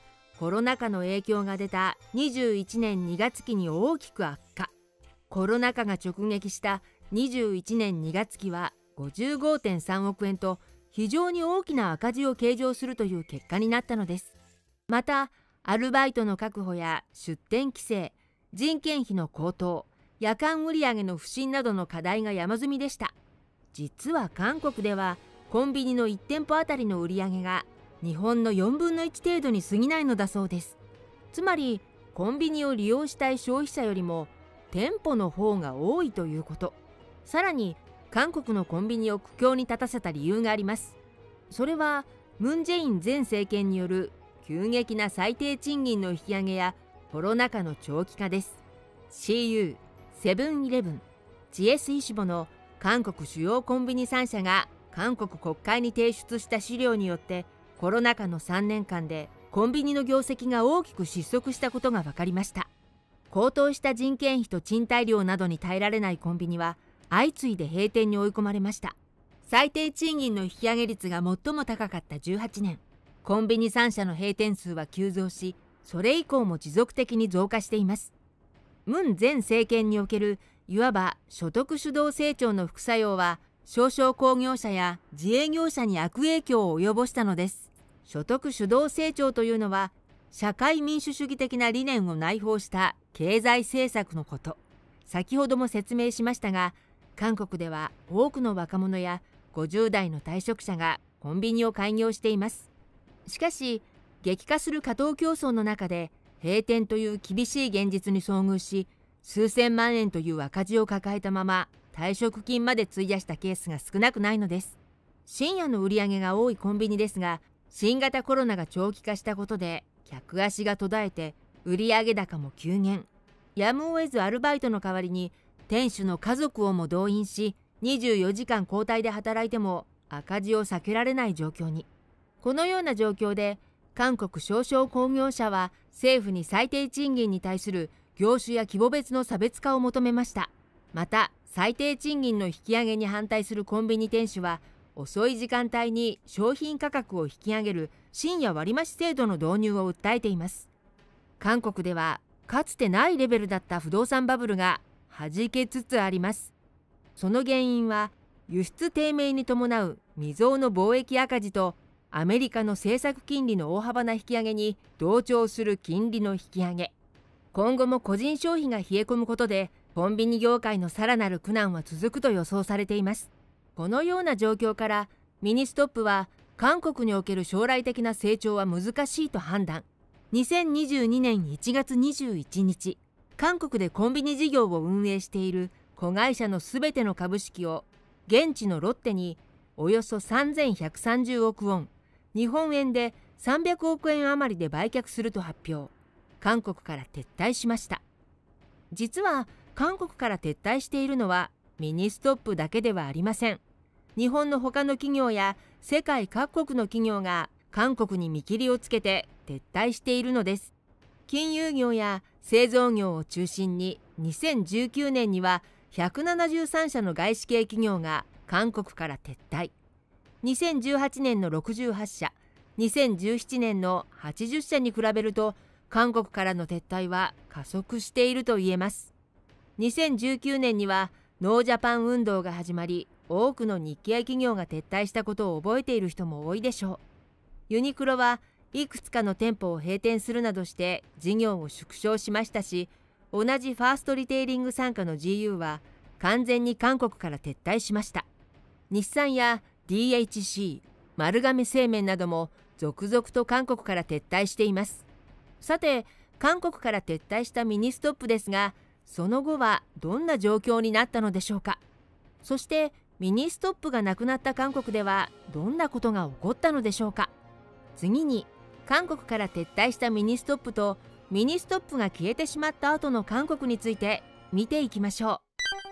コロナ禍の影響が出たにじゅういちねんにがつ期に大きく悪化。コロナ禍が直撃したにじゅういちねんにがつ期は ごじゅうごてんさんおくえんと非常に大きな赤字を計上するという結果になったのです。また、アルバイトの確保や出店規制、人件費の高騰、夜間売上の不振などの課題が山積みでした。実は韓国ではコンビニのいち店舗あたりの売上が日本のよんぶんのいち程度に過ぎないのだそうです。つまりコンビニを利用したい消費者よりも店舗の方が多いということ。さらに韓国のコンビニを苦境に立たせた理由があります。それはムン・ジェイン前政権による急激な最低賃金の引き上げやコロナ禍の長期化です。 シーユー、セブンイレブン、ジエスイシボの韓国主要コンビニさん社が韓国国会に提出した資料によってコロナ禍のさんねんかんでコンビニの業績が大きく失速したことが分かりました。高騰した人件費と賃貸料などに耐えられないコンビニは相次いで閉店に追い込まれました。最低賃金の引き上げ率が最も高かったじゅうはちねん、コンビニさん社の閉店数は急増し、それ以降も持続的に増加しています。ムン前政権におけるいわば所得主導成長の副作用は小商工業者や自営業者に悪影響を及ぼしたのです。所得主導成長というのは社会民主主義的な理念を内包した経済政策のこと。先ほども説明しましたが、韓国では多くの若者やごじゅう代の退職者がコンビニを開業しています。しかし激化する過当競争の中で閉店という厳しい現実に遭遇し、数千万円という赤字を抱えたまま退職金まで費やしたケースが少なくないのです。深夜の売り上げが多いコンビニですが、新型コロナが長期化したことで客足が途絶えて売上高も急減。やむを得ずアルバイトの代わりに店主の家族をも動員し、にじゅうよじかん交代で働いても赤字を避けられない状況に。このような状況で韓国小商工業者は政府に最低賃金に対する業種や規模別の差別化を求めました。また最低賃金の引き上げに反対するコンビニ店主は、遅い時間帯に商品価格を引き上げる深夜割増制度の導入を訴えています。韓国ではかつてないレベルだった不動産バブルが弾けつつあります。その原因は輸出低迷に伴う未曾有の貿易赤字とアメリカの政策金利の大幅な引き上げに同調する金利の引き上げ。今後も個人消費が冷え込むことでコンビニ業界のさらなる苦難は続くと予想されています。このような状況からミニストップは韓国における将来的な成長は難しいと判断。にせんにじゅうにねんいちがつにじゅういちにち、韓国でコンビニ事業を運営している子会社のすべての株式を現地のロッテにおよそさんぜんひゃくさんじゅうおくウォン、日本円でさんびゃくおくえん余りで売却すると発表。韓国から撤退しました。実は韓国から撤退しているのはミニストップだけではありません。日本の他の企業や世界各国の企業が韓国に見切りをつけて撤退しているのです。金融業や製造業を中心ににせんじゅうきゅうねんにはひゃくななじゅうさんしゃの外資系企業が韓国から撤退。にせんじゅうはちねんのろくじゅうはっしゃ、にせんじゅうななねんのはちじゅっしゃに比べると韓国からの撤退は加速していると言えます。にせんじゅうきゅうねんにはノージャパン運動が始まり、多くの日系企業が撤退したことを覚えている人も多いでしょう。ユニクロはいくつかの店舗を閉店するなどして事業を縮小しましたし、同じファーストリテイリング傘下の ジーユー は完全に韓国から撤退しました。日産や ディーエイチシー、丸亀製麺なども続々と韓国から撤退しています。さて、韓国から撤退したミニストップですが、その後はどんな状況になったのでしょうか。そしてミニストップがなくなった韓国ではどんなことが起こったのでしょうか。次に韓国から撤退したミニストップとミニストップが消えてしまった後の韓国について見ていきましょう。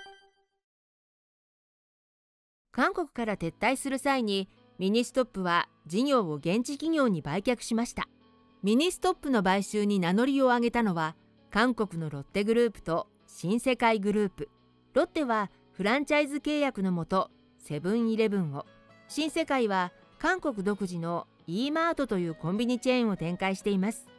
韓国から撤退する際にミニストップは事業を現地企業に売却しました。ミニストップの買収に名乗りを上げたのは韓国のロッテグループと新世界グループ。ロッテはフランチャイズ契約のもとセブンイレブンを、新世界は韓国独自の イーマートというコンビニチェーンを展開しています。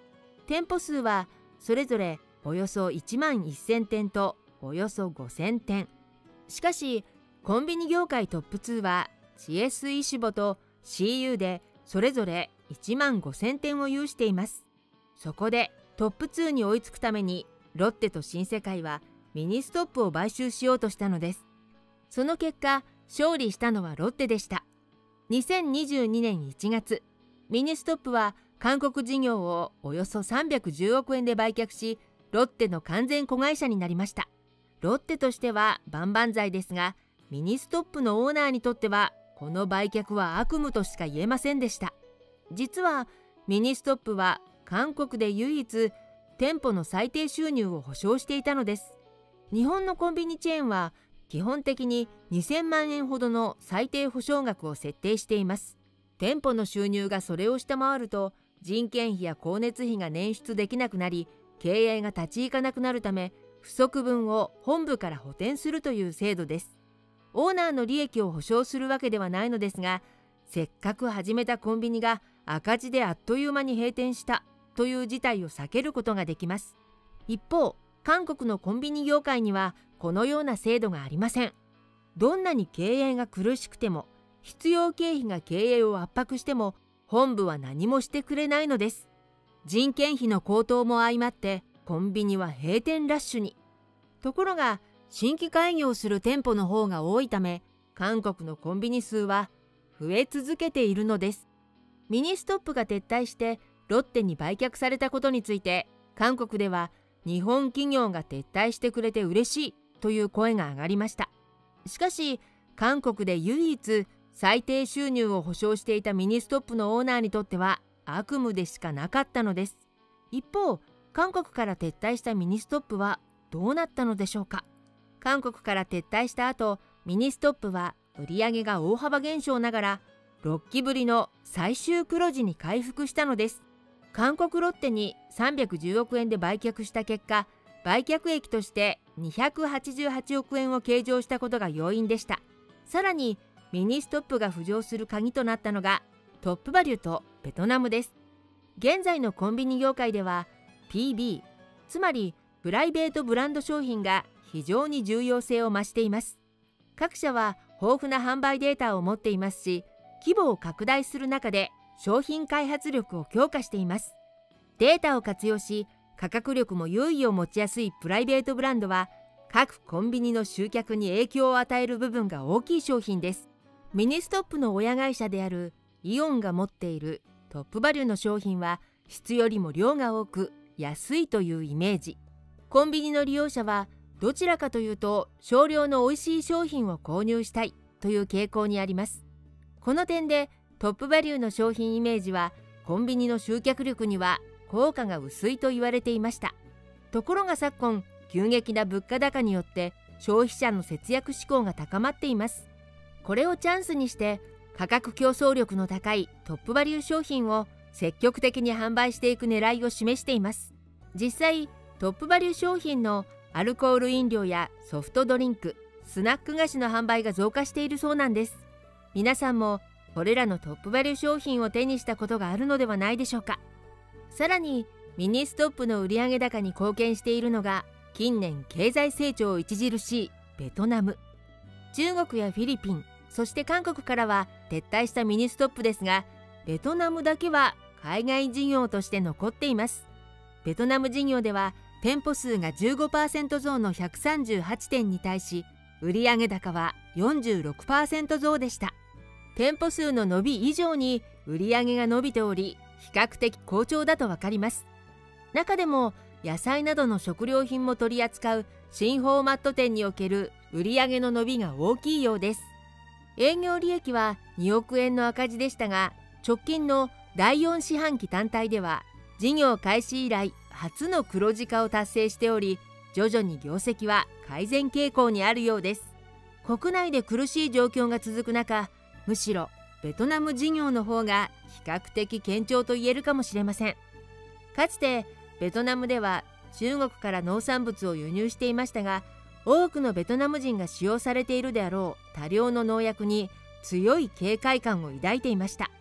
店舗数はそれぞれおよそいちまんせんてんとおよそごせんてん。しかしコンビニ業界トップツーは シーエス イシボと シーユー でそれぞれいちまんごせんてんを有しています。そこでトップツーに追いつくためにロッテと新世界はミニストップを買収しようとしたのです。その結果、勝利したのはロッテでした。にせんにじゅうにねんいちがつ、ミニストップは韓国事業をおよそさんびゃくじゅうおくえんで売却し、ロッテの完全子会社になりました。ロッテとしては万々歳ですが、ミニストップのオーナーにとってはこの売却は悪夢としか言えませんでした。実はミニストップは韓国で唯一店舗の最低収入を保証していたのです。日本のコンビニチェーンは基本的ににせんまんえんほどの最低保証額を設定しています。店舗の収入がそれを下回ると人件費や光熱費が捻出できなくなり、経営が立ち行かなくなるため不足分を本部から補填するという制度です。オーナーの利益を保証するわけではないのですが、せっかく始めたコンビニが赤字であっという間に閉店したという事態を避けることができます。一方、韓国のコンビニ業界にはこのような制度がありません。どんなに経営が苦しくても、必要経費が経営を圧迫しても、本部は何もしてくれないのです。人件費の高騰も相まってコンビニは閉店ラッシュに。ところが新規開業する店舗の方が多いため、韓国のコンビニ数は増え続けているのです。ミニストップが撤退してロッテに売却されたことについて、韓国では日本企業が撤退してくれて嬉しいという声が上がりました。しかし韓国で唯一最低収入を保証していたミニストップのオーナーにとっては悪夢でしかなかったのです。一方、韓国から撤退したミニストップはどうなったのでしょうか。韓国から撤退した後、ミニストップは売上が大幅減少ながらろっきぶりの最終黒字に回復したのです。韓国ロッテにさんびゃくじゅうおくえんで売却した結果、売却益としてにひゃくはちじゅうはちおくえんを計上したことが要因でした。さらにミニストップが浮上する鍵となったのがトップバリュとベトナムです。現在のコンビニ業界では ピービー、つまりプライベートブランド商品が非常に重要性を増しています。各社は豊富な販売データを持っていますし、規模を拡大する中で商品開発力を強化しています。データを活用し、価格力も優位を持ちやすいプライベートブランドは、各コンビニの集客に影響を与える部分が大きい商品です。ミニストップの親会社であるイオンが持っているトップバリュの商品は、質よりも量が多く安いというイメージ。コンビニの利用者はどちらかというと少量の美味しい商品を購入したいという傾向にあります。この点でトップバリュの商品イメージはコンビニの集客力には効果が薄いと言われていました。ところが昨今、急激な物価高によって消費者の節約志向が高まっています。これをチャンスにして価格競争力の高いトップバリュ商品を積極的に販売していく狙いを示しています。実際、トップバリュ商品のアルコール飲料やソフトドリンク、スナック菓子の販売が増加しているそうなんです。皆さんもこれらのトップバリュ商品を手にしたことがあるのではないでしょうか。さらにミニストップの売上高に貢献しているのが近年経済成長著しいベトナム。中国やフィリピン、そして韓国からは撤退したミニストップですが、ベトナムだけは海外事業として残っています。ベトナム事業では店舗数が じゅうごパーセント 増のひゃくさんじゅうはちてんに対し、売上高は よんじゅうろくパーセント 増でした。店舗数の伸び以上に売上が伸びており、比較的好調だとわかります。中でも野菜などの食料品も取り扱う新フォーマット店における売上の伸びが大きいようです。営業利益はにおくえんの赤字でしたが、直近のだいよん四半期単体では事業開始以来初の黒字化を達成しており、徐々に業績は改善傾向にあるようです。国内で苦しい状況が続く中、むしろベトナム事業の方が比較的堅調と言えるかもしれません。かつてベトナムでは中国から農産物を輸入していましたが、多くのベトナム人が使用されているであろう多量の農薬に強い警戒感を抱いていました。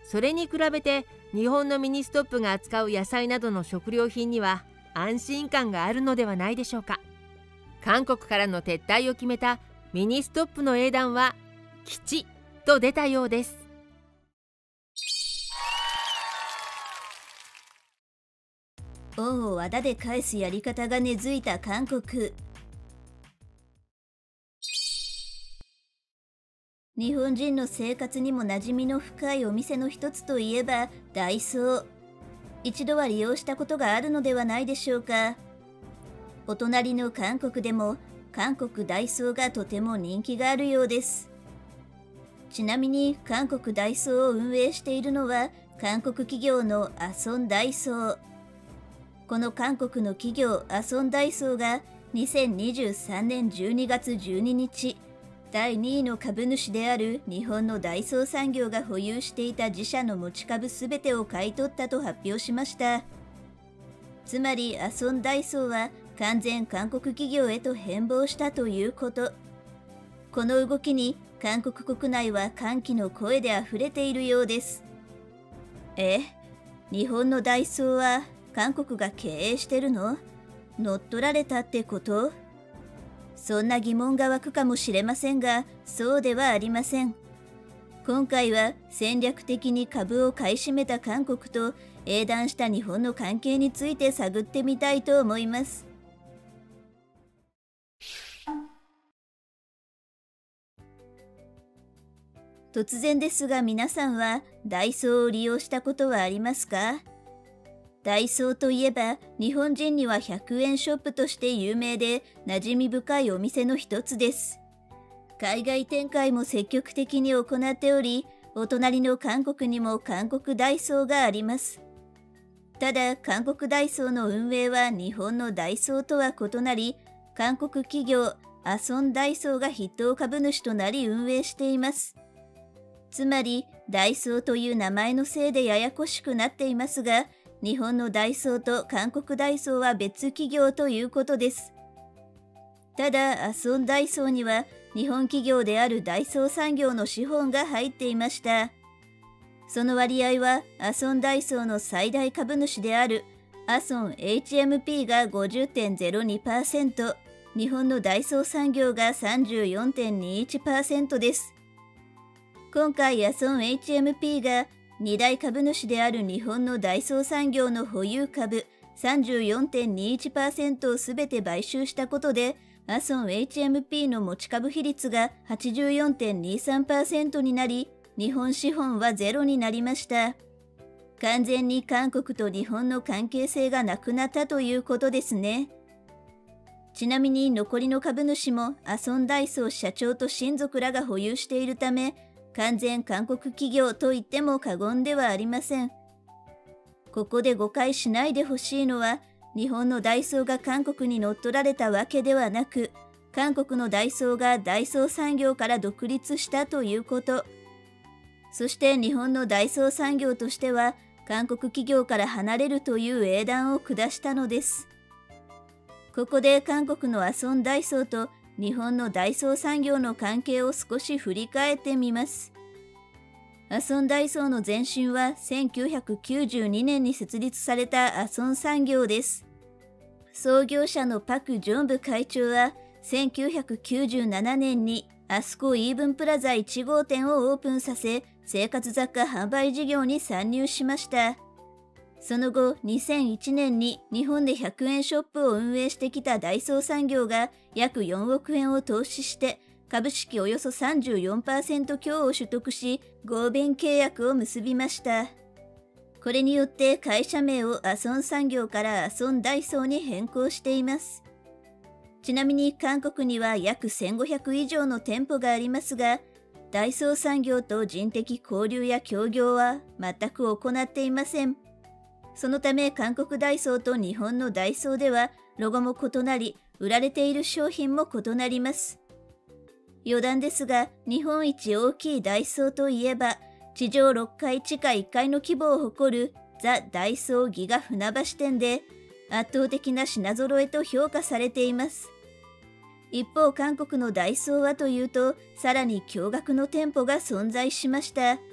それに比べて日本のミニストップが扱う野菜などの食料品には安心感があるのではないでしょうか。韓国からの撤退を決めたミニストップの英断は吉と出たようです。 恩を仇で返すやり方が根付いた韓国。日本人の生活にも馴染みの深いお店の一つといえばダイソー。一度は利用したことがあるのではないでしょうか。お隣の韓国でも韓国ダイソーがとても人気があるようです。ちなみに韓国ダイソーを運営しているのは韓国企業のアソンダイソー。この韓国の企業アソンダイソーがにせんにじゅうさんねんじゅうにがつじゅうににち、だいにいの株主である日本のダイソー産業が保有していた自社の持ち株すべてを買い取ったと発表しました。つまりアソンダイソーは完全韓国企業へと変貌したということ。この動きに韓国国内は歓喜の声であふれているようです。え、日本のダイソーは韓国が経営してるの？乗っ取られたってこと？そんな疑問が湧くかもしれませんが、そうではありません。今回は戦略的に株を買い占めた韓国と英断した日本の関係について探ってみたいと思います。突然ですが皆さんはダイソーを利用したことはありますか？ダイソーといえば日本人にはひゃくえんショップとして有名で馴染み深いお店の一つです。海外展開も積極的に行っており、お隣の韓国にも韓国ダイソーがあります。ただ韓国ダイソーの運営は日本のダイソーとは異なり、韓国企業アソンダイソーが筆頭株主となり運営しています。つまりダイソーという名前のせいでややこしくなっていますが、日本のダイソーと韓国ダイソーは別企業ということです。ただ、アソンダイソーには日本企業であるダイソー産業の資本が入っていました。その割合はアソンダイソーの最大株主であるアソン エイチエムピー が ごじゅってんゼロにパーセント、日本のダイソー産業が さんじゅうよんてんにいちパーセント です。今回アソン エイチエムピー がに大株主である日本のダイソー産業の保有株 さんじゅうよんてんにいちパーセント をすべて買収したことで、アソン エイチエムピー の持ち株比率が はちじゅうよんてんにさんパーセント になり、日本資本はゼロになりました。完全に韓国と日本の関係性がなくなったということですね。ちなみに残りの株主もアソンダイソー社長と親族らが保有しているため、完全韓国企業と言っても過言ではありません。ここで誤解しないでほしいのは、日本のダイソーが韓国に乗っ取られたわけではなく、韓国のダイソーがダイソー産業から独立したということ。そして日本のダイソー産業としては、韓国企業から離れるという英断を下したのです。ここで韓国のアソンダイソーと日本のダイソー産業の関係を少し振り返ってみます。アソンダイソーの前身はせんきゅうひゃくきゅうじゅうにねんに設立されたアソン産業です。創業者のパク・ジョンブ会長はせんきゅうひゃくきゅうじゅうななねんにアスコイーブンプラザいち号店をオープンさせ、生活雑貨販売事業に参入しました。その後、にせんいちねんに日本でひゃくえんショップを運営してきたダイソー産業が約よんおくえんを投資して株式およそ さんじゅうよんパーセント 強を取得し合弁契約を結びました。これによって会社名をアソン産業からアソンダイソーに変更しています。ちなみに韓国には約せんごひゃく以上の店舗がありますが、ダイソー産業と人的交流や協業は全く行っていません。そのため韓国ダイソーと日本のダイソーではロゴも異なり、売られている商品も異なります。余談ですが、日本一大きいダイソーといえば、地上ろっかい地下いっかいの規模を誇るザ・ダイソーギガ船橋店で、圧倒的な品揃えと評価されています。一方、韓国のダイソーはというと、さらに驚愕の店舗が存在しました。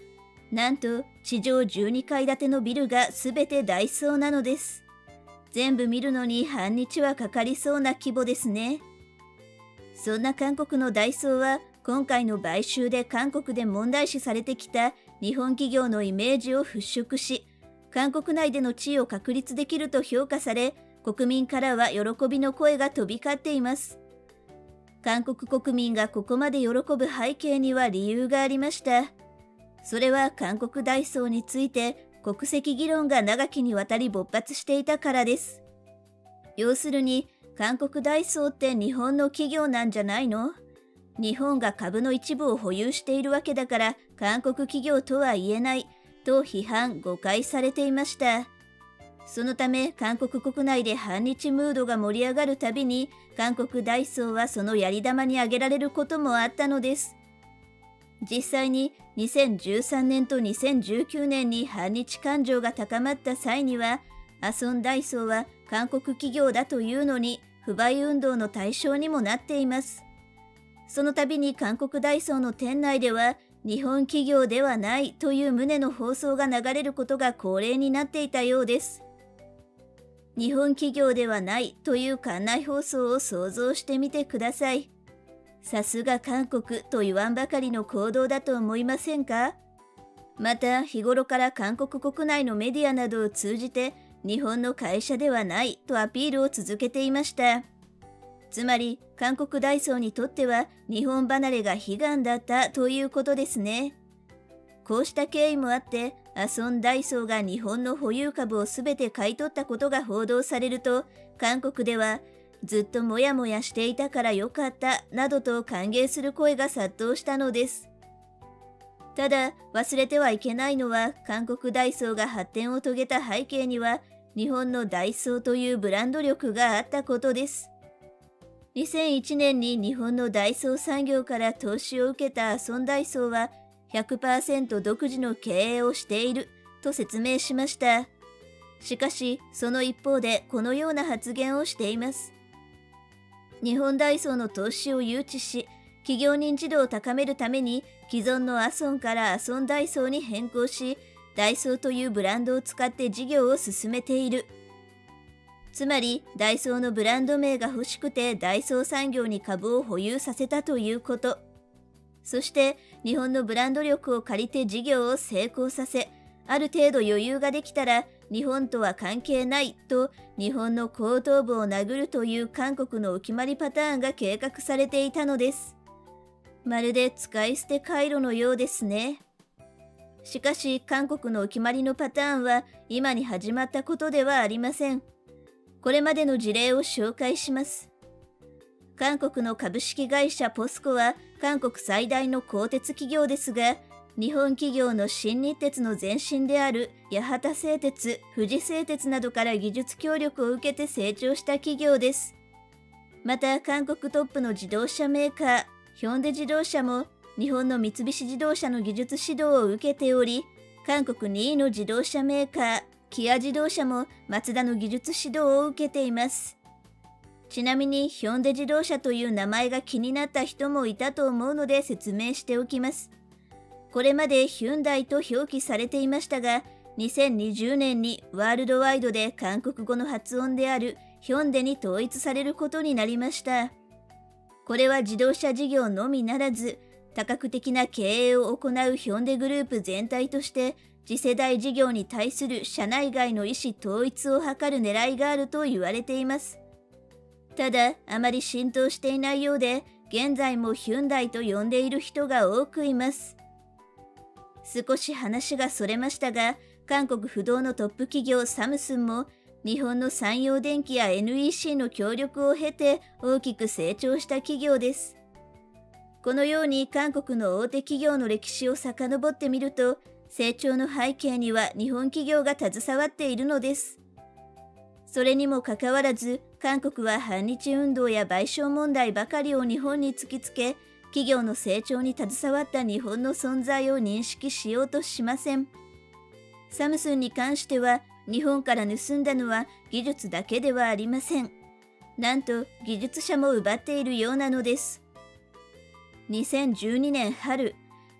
なんと地上じゅうにかい建てのビルがすべてダイソーなのです。全部見るのに半日はかかりそうな規模ですね。そんな韓国のダイソーは今回の買収で韓国で問題視されてきた日本企業のイメージを払拭し、韓国内での地位を確立できると評価され、国民からは喜びの声が飛び交っています。韓国国民がここまで喜ぶ背景には理由がありました。それは韓国ダイソーについて国籍議論が長きにわたり勃発していたからです。要するに、韓国ダイソーって日本の企業なんじゃないの？日本が株の一部を保有しているわけだから韓国企業とは言えないと批判・誤解されていました。そのため韓国国内で反日ムードが盛り上がるたびに韓国ダイソーはそのやり玉に挙げられることもあったのです。実際ににせんじゅうさんねんとにせんじゅうきゅうねんに反日感情が高まった際には、アソンダイソーは韓国企業だというのに不買運動の対象にもなっています。その度に韓国ダイソーの店内では日本企業ではないという旨の放送が流れることが恒例になっていたようです。日本企業ではないという館内放送を想像してみてください。さすが韓国と言わんばかりの行動だと思いませんか？また日頃から韓国国内のメディアなどを通じて日本の会社ではないとアピールを続けていました。つまり韓国ダイソーにとっては日本離れが悲願だったということですね。こうした経緯もあってアソンダイソーが日本の保有株をすべて買い取ったことが報道されると、韓国ではずっともやもやしていたからよかったなどと歓迎する声が殺到したのです。ただ忘れてはいけないのは、韓国ダイソーが発展を遂げた背景には日本のダイソーというブランド力があったことです。にせんいちねんに日本のダイソー産業から投資を受けたアソンダイソーは ひゃくパーセント 独自の経営をしていると説明しました。しかしその一方でこのような発言をしています。日本ダイソーの投資を誘致し、企業認知度を高めるために既存のアソンからアソンダイソーに変更し、ダイソーというブランドを使って事業を進めている。つまりダイソーのブランド名が欲しくてダイソー産業に株を保有させたということ。そして日本のブランド力を借りて事業を成功させ、ある程度余裕ができたら日本とは関係ないと日本の後頭部を殴るという韓国のお決まりパターンが計画されていたのです。まるで使い捨て回路のようですね。しかし韓国のお決まりのパターンは今に始まったことではありません。これまでの事例を紹介します。韓国の株式会社ポスコは韓国最大の鋼鉄企業ですが、日本企業の新日鉄の前身である八幡製鉄、富士製鉄などから技術協力を受けて成長した企業です。また韓国トップの自動車メーカー、ヒョンデ自動車も日本の三菱自動車の技術指導を受けており、韓国にいの自動車メーカー、キア自動車もマツダの技術指導を受けています。ちなみにヒョンデ自動車という名前が気になった人もいたと思うので説明しておきます。これまでヒュンダイと表記されていましたが、にせんにじゅうねんにワールドワイドで韓国語の発音であるヒョンデに統一されることになりました。これは自動車事業のみならず、多角的な経営を行うヒョンデグループ全体として、次世代事業に対する社内外の意思統一を図る狙いがあると言われています。ただ、あまり浸透していないようで、現在もヒュンダイと呼んでいる人が多くいます。少し話がそれましたが、韓国不動のトップ企業サムスンも、日本の三洋電機や エヌイーシー の協力を経て大きく成長した企業です。このように韓国の大手企業の歴史を遡ってみると、成長の背景には日本企業が携わっているのです。それにもかかわらず、韓国は反日運動や賠償問題ばかりを日本に突きつけ、企業の成長に携わった日本の存在を認識しようとしません。サムスンに関しては、日本から盗んだのは技術だけではありません。なんと技術者も奪っているようなのです。にせんじゅうにねん春、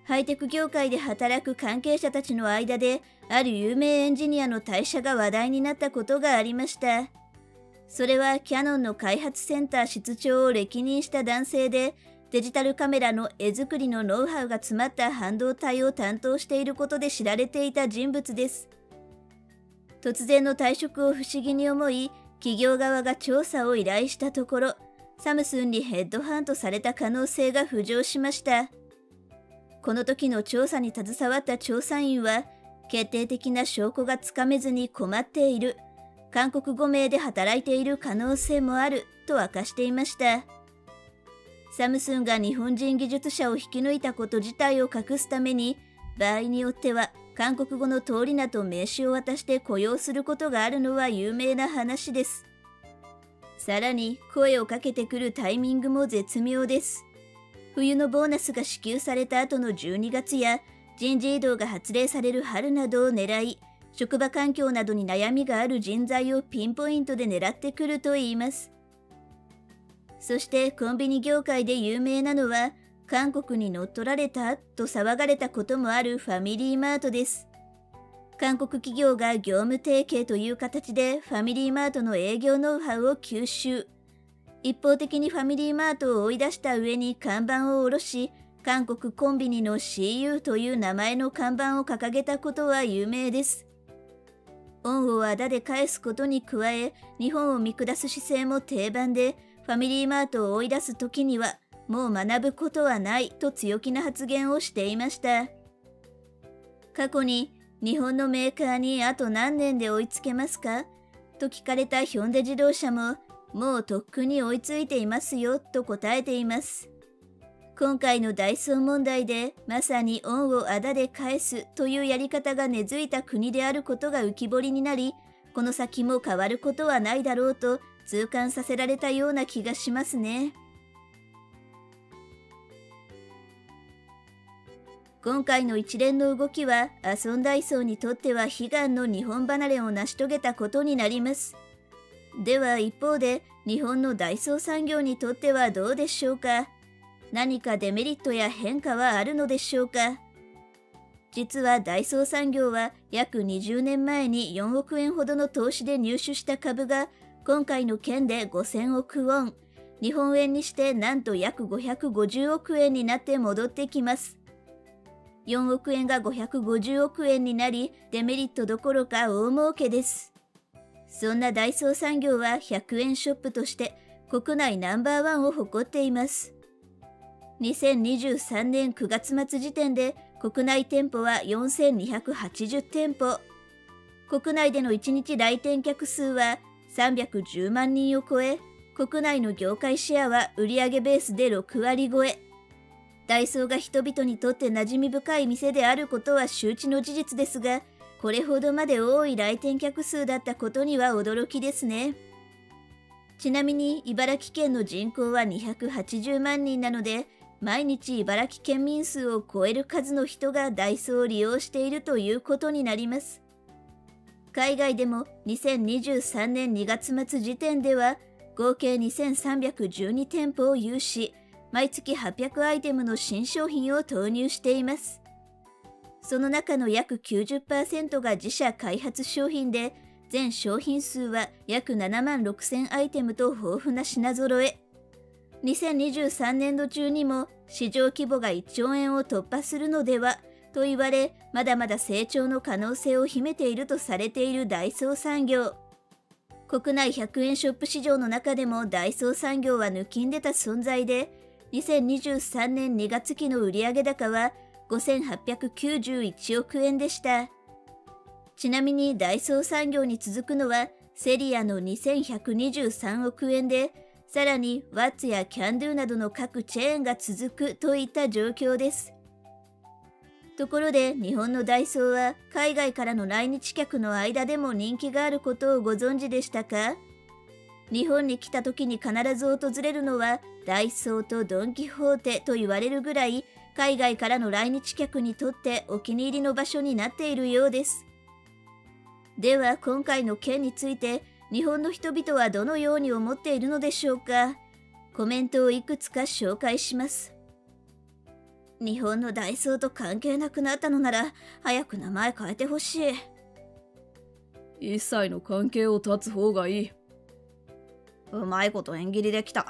ハイテク業界で働く関係者たちの間で、ある有名エンジニアの退社が話題になったことがありました。それはキヤノンの開発センター室長を歴任した男性で、デジタルカメラの絵作りのノウハウが詰まった半導体を担当していることで知られていた人物です。突然の退職を不思議に思い、企業側が調査を依頼したところ、サムスンにヘッドハントされた可能性が浮上しました。この時の調査に携わった調査員は、決定的な証拠がつかめずに困っている、韓国ご名で働いている可能性もあると明かしていました。サムスンが日本人技術者を引き抜いたこと自体を隠すために、場合によっては韓国語の通り名と名刺を渡して雇用することがあるのは有名な話です。さらに声をかけてくるタイミングも絶妙です。冬のボーナスが支給された後のじゅうにがつや人事異動が発令される春などを狙い、職場環境などに悩みがある人材をピンポイントで狙ってくるといいます。そしてコンビニ業界で有名なのは、韓国に乗っ取られたと騒がれたこともあるファミリーマートです。韓国企業が業務提携という形でファミリーマートの営業ノウハウを吸収。一方的にファミリーマートを追い出した上に看板を下ろし、韓国コンビニの シーユー という名前の看板を掲げたことは有名です。恩をあだで返すことに加え、日本を見下す姿勢も定番で、ファミリーマートを追い出すときには、もう学ぶことはないと強気な発言をしていました。過去に、日本のメーカーにあと何年で追いつけますかと聞かれたヒョンデ自動車も、もうとっくに追いついていますよと答えています。今回のダイソー問題で、まさに恩をあだで返すというやり方が根付いた国であることが浮き彫りになり、この先も変わることはないだろうと痛感させられたような気がしますね。今回の一連の動きは、アソンダイソーにとっては悲願の日本離れを成し遂げたことになります。では一方で、日本のダイソー産業にとってはどうでしょうか。何かデメリットや変化はあるのでしょうか。実はダイソー産業は約にじゅうねんまえによんおくえんほどの投資で入手した株が、今回の件でごせんおくウォン、日本円にしてなんと約ごひゃくごじゅうおくえんになって戻ってきます。よんおくえんがごひゃくごじゅうおくえんになり、デメリットどころか大儲けです。そんなダイソー産業はひゃくえんショップとして国内ナンバーワンを誇っています。にせんにじゅうさんねんくがつ末時点で国内店舗はよんせんにひゃくはちじゅうてんぽ。国内でのいちにち来店客数はさんびゃくじゅうまんにんを超え、国内の業界シェアは売上ベースでろくわり超え。ダイソーが人々にとって馴染み深い店であることは周知の事実ですが、これほどまで多い来店客数だったことには驚きですね。ちなみに茨城県の人口はにひゃくはちじゅうまんにんなので、毎日茨城県民数を超える数の人がダイソーを利用しているということになります。海外でもにせんにじゅうさんねんにがつ末時点では合計にせんさんびゃくじゅうにてんぽを有し、毎月はっぴゃくアイテムの新商品を投入しています。その中の約 きゅうじゅっパーセント が自社開発商品で、全商品数は約ななまんろくせんアイテムと豊富な品揃え。にせんにじゅうさんねんど中にも市場規模がいっちょうえんを突破するのではと言われ、まだまだ成長の可能性を秘めているとされているダイソー産業。国内ひゃくえんショップ市場の中でもダイソー産業は抜きんでた存在で、にせんにじゅうさんねんにがつきの売上高はごせんはっぴゃくきゅうじゅういちおくえんでした。ちなみにダイソー産業に続くのはセリアのにせんひゃくにじゅうさんおくえんで、さらにワッツやキャンドゥなどの各チェーンが続くといった状況です。ところで日本のダイソーは海外からの来日客の間でも人気があることをご存知でしたか？日本に来た時に必ず訪れるのはダイソーとドン・キホーテと言われるぐらい、海外からの来日客にとってお気に入りの場所になっているようです。では今回の件について日本の人々はどのように思っているのでしょうか。コメントをいくつか紹介します。 日本のダイソーと関係なくなったのなら早く名前変えてほしい。 一切の関係を断つ方がいい。 うまいこと縁切りできた。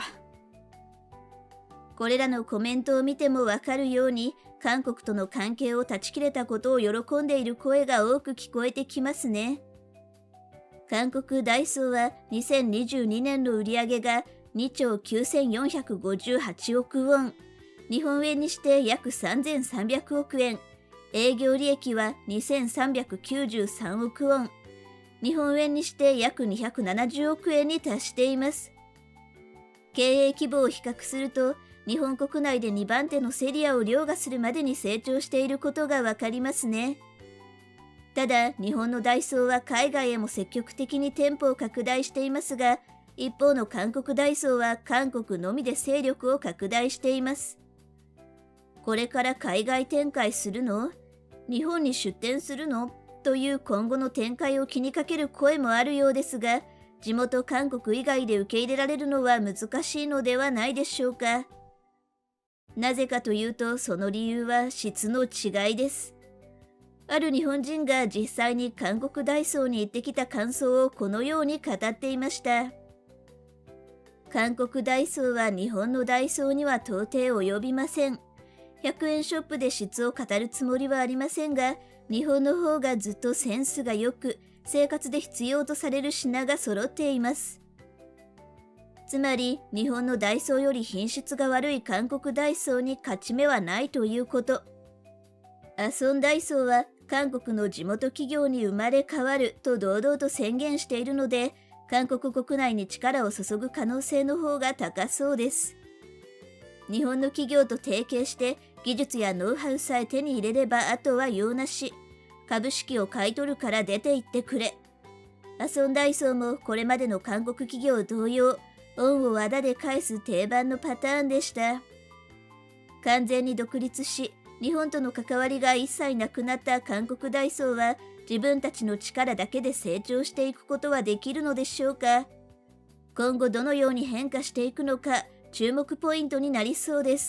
これらのコメントを見てもわかるように、韓国との関係を断ち切れたことを喜んでいる声が多く聞こえてきますね。韓国ダイソーはにせんにじゅうにねんの売り上げがにちょうきゅうせんよんひゃくごじゅうはちおくウォン、日本円にして約さんぜんさんびゃくおくえん、営業利益はにせんさんびゃくきゅうじゅうさんおくウォン、日本円にして約にひゃくななじゅうおくえんに達しています。経営規模を比較すると、日本国内でにばんてのセリアを凌駕するまでに成長していることがわかりますね。ただ、日本のダイソーは海外へも積極的に店舗を拡大していますが、一方の韓国ダイソーは韓国のみで勢力を拡大しています。これから海外展開するの？日本に出店するの？という今後の展開を気にかける声もあるようですが、地元韓国以外で受け入れられるのは難しいのではないでしょうか。なぜかというと、その理由は質の違いです。ある日本人が実際に韓国ダイソーに行ってきた感想をこのように語っていました。韓国ダイソーは日本のダイソーには到底及びません。ひゃくえんショップで質を語るつもりはありませんが、日本の方がずっとセンスが良く、生活で必要とされる品が揃っています。つまり、日本のダイソーより品質が悪い韓国ダイソーに勝ち目はないということ。アソンダイソーは韓国の地元企業に生まれ変わると堂々と宣言しているので、韓国国内に力を注ぐ可能性の方が高そうです。日本の企業と提携して技術やノウハウさえ手に入れればあとは用なし。株式を買い取るから出て行ってくれ。アソンダイソーもこれまでの韓国企業同様、恩を仇で返す定番のパターンでした。完全に独立し、日本との関わりが一切なくなった韓国ダイソーは、自分たちの力だけで成長していくことはできるのでしょうか。今後どのように変化していくのか、注目ポイントになりそうです。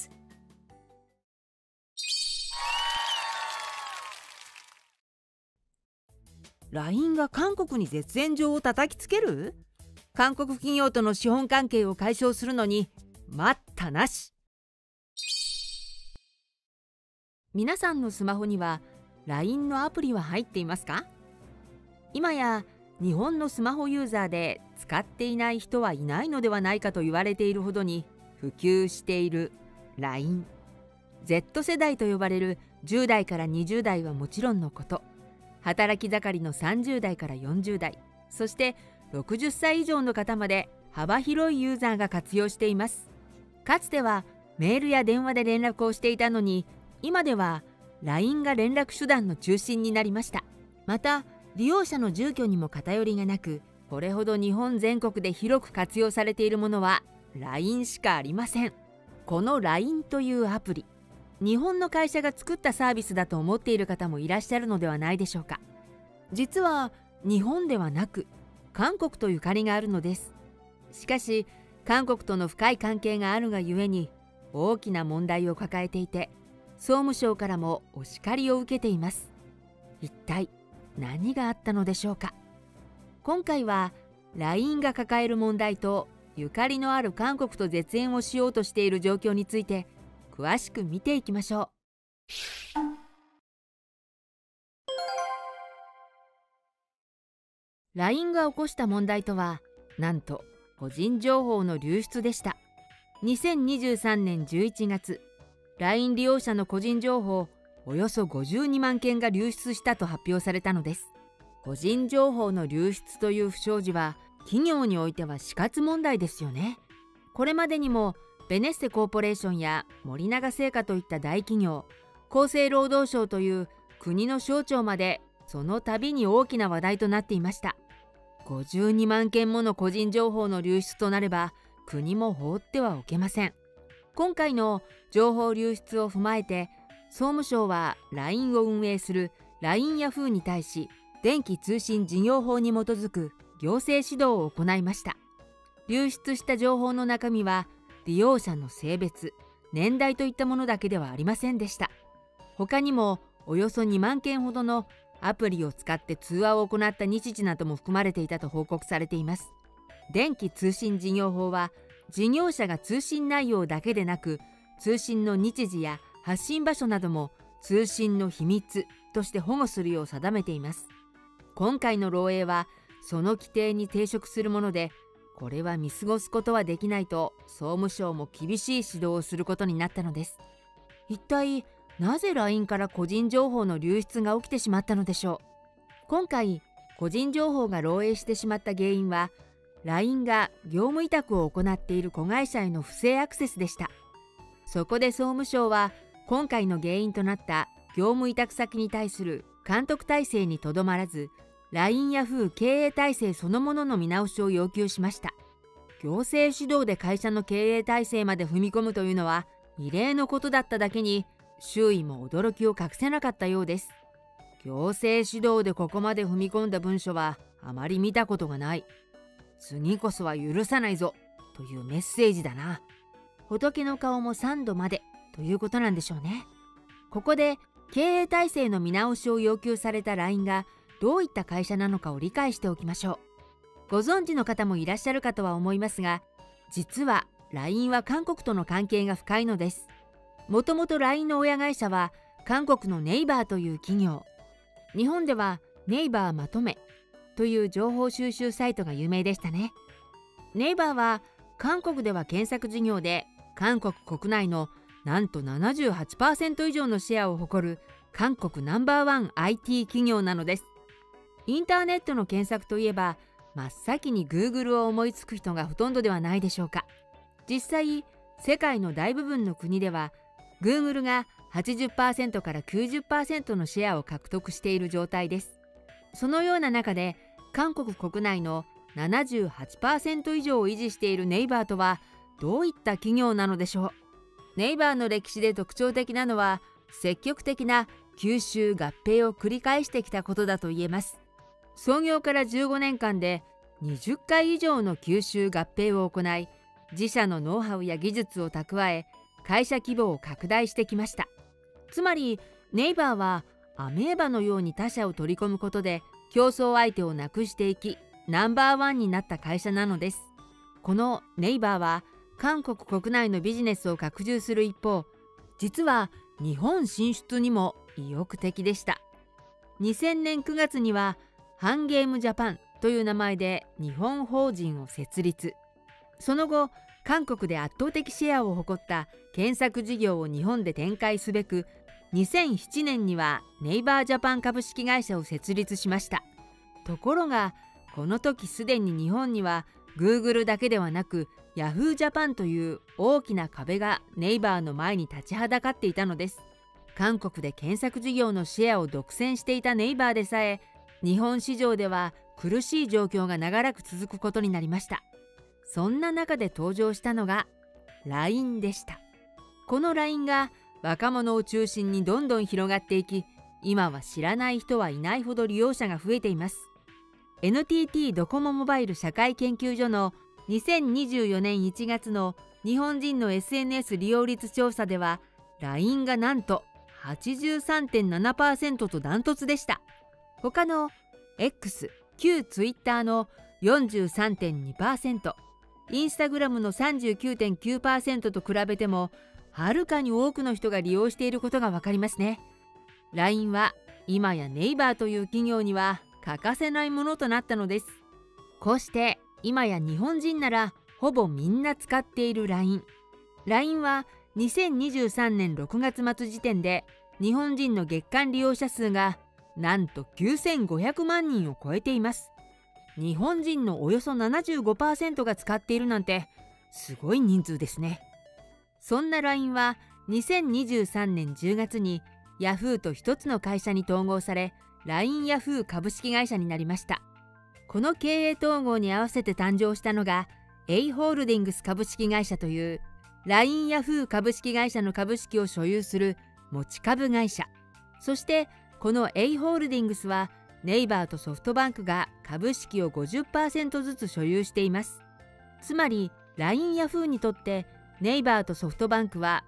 ライン が韓国に絶縁状を叩きつける？韓国企業との資本関係を解消するのに待ったなし。皆さんのスマホには ライン のアプリは入っていますか？今や日本のスマホユーザーで使っていない人はいないのではないかと言われているほどに普及している ライン。Z 世代と呼ばれるじゅうだいからにじゅうだいはもちろんのこと、働き盛りのさんじゅうだいからよんじゅうだい、そしてろくじゅっさい以上の方まで幅広いユーザーが活用しています。かつてはメールや電話で連絡をしていたのに、今では ライン が連絡手段の中心になりました。また利用者の住居にも偏りがなく、これほど日本全国で広く活用されているものは ライン しかありません。この ライン というアプリ、日本の会社が作ったサービスだと思っている方もいらっしゃるのではないでしょうか。実は日本ではなく韓国とゆかりがあるのです。しかし韓国との深い関係があるがゆえに大きな問題を抱えていて、総務省からもお叱りを受けています。一体何があったのでしょうか。今回は ライン が抱える問題とゆかりのある韓国と絶縁をしようとしている状況について詳しく見ていきましょう。ライン が起こした問題とは、なんと個人情報の流出でした。にせんにじゅうさんねんじゅういちがつ、ライン 利用者の個人情報およそごじゅうにまんけんが流出したと発表されたのです。個人情報の流出という不祥事は企業においては死活問題ですよね。これまでにもベネッセコーポレーションや森永製菓といった大企業、厚生労働省という国の省庁までその度に大きな話題となっていました。ごじゅうにまんけんもの個人情報の流出となれば国も放ってはおけません。今回の情報流出を踏まえて、総務省は ライン を運営する ライン ヤフーに対し電気通信事業法に基づく行政指導を行いました。流出した情報の中身は利用者の性別、 年代といったものだけではありませんでした。他にもおよそにまんけんほどのアプリを使って通話を行った日時なども含まれていたと報告されています。電気通信事業法は、事業者が通信内容だけでなく、通信の日時や発信場所なども通信の秘密として保護するよう定めています。今回の漏洩はその規定に抵触するもので、これは見過ごすことはできないと総務省も厳しい指導をすることになったのです。一体なぜ ライン から個人情報の流出が起きてしまったのでしょう。今回個人情報が漏洩してしまった原因は、 ライン が業務委託を行っている子会社への不正アクセスでした。そこで総務省は今回の原因となった業務委託先に対する監督体制にとどまらず、 ライン ヤフー経営体制そのものの見直しを要求しました。行政主導で会社の経営体制まで踏み込むというのは異例のことだっただけに、周囲も驚きを隠せなかったようです。行政主導でここまで踏み込んだ文書はあまり見たことがない。次こそは許さないぞというメッセージだな。仏の顔もさんどまでということなんでしょうね。ここで経営体制の見直しを要求された ライン がどういった会社なのかを理解しておきましょう。ご存知の方もいらっしゃるかとは思いますが、実は ライン は韓国との関係が深いのです。もともと ライン の親会社は韓国のネイバーという企業。日本ではネイバーまとめという情報収集サイトが有名でしたね。ネイバーは韓国では検索事業で韓国国内のなんと ななじゅうはちパーセント 以上のシェアを誇る韓国ナンバーワン アイティー 企業なのです。インターネットの検索といえば真っ先に Google を思いつく人がほとんどではないでしょうか。実際世界の大部分の国では Google が はちじゅっパーセント から きゅうじゅっパーセント のシェアを獲得している状態です。そのような中で韓国国内の ななじゅうはちパーセント 以上を維持しているネイバーとはどういった企業なのでしょう。ネイバーの歴史で特徴的なのは積極的な吸収合併を繰り返してきたことだと言えます。創業からじゅうごねんかんでにじゅっかい以上の吸収合併を行い、自社のノウハウや技術を蓄え、会社規模を拡大してきました。つまりネイバーはアメーバのように他社を取り込むことで競争相手をなくしていき、ナンバーワンになった会社なのです。このネイバーは韓国国内のビジネスを拡充する一方、実は日本進出にも意欲的でした。にせんねんくがつにはハンゲームジャパンという名前で日本法人を設立。その後、韓国で圧倒的シェアを誇った検索事業を日本で展開すべく、にせんななねんにはネイバージャパン株式会社を設立しました。ところが、この時すでに日本には Google だけではなく Yahoo! ジャパンという大きな壁がネイバーの前に立ちはだかっていたのです。韓国で検索事業のシェアを独占していたネイバーでさえ、日本市場では苦しい状況が長らく続くことになりました。そんな中で登場したのが ライン でした。この ライン が若者を中心にどんどん広がっていき、今は知らない人はいないほど利用者が増えています。エヌティーティー ドコモモバイル社会研究所のにせんにじゅうよねんいちがつの日本人の エスエヌエス 利用率調査では ライン がなんと はちじゅうさんてんななパーセント とダントツでした。他の X、旧 Twitter の よんじゅうさんてんにパーセント、インスタグラムの さんじゅうきゅうてんきゅうパーセント と比べてもはるかに多くの人が利用していることがわかりますね。ライン は今やネイバーという企業には欠かせないものとなったのです。こうして今や日本人ならほぼみんな使っている ライン。ライン はにせんにじゅうさんねんろくがつまつ時点で日本人の月間利用者数がなんときゅうせんごひゃくまんにんを超えています。日本人のおよそ ななじゅうごパーセント が使っているなんてすごい人数ですね。そんな ライン はにせんにじゅうさんねんじゅうがつに Yahoo! と一つの会社に統合され、ライン ヤフー 株式会社になりました。この経営統合に合わせて誕生したのが A ホールディングス株式会社という ライン ヤフー 株式会社の株式を所有する持ち株会社。そしてこの A ホールディングスはネイバーとソフトバンクが株式を ごじゅっパーセント ずつ所有しています。つまり ライン ヤフー にとってネイバーとソフトバンクは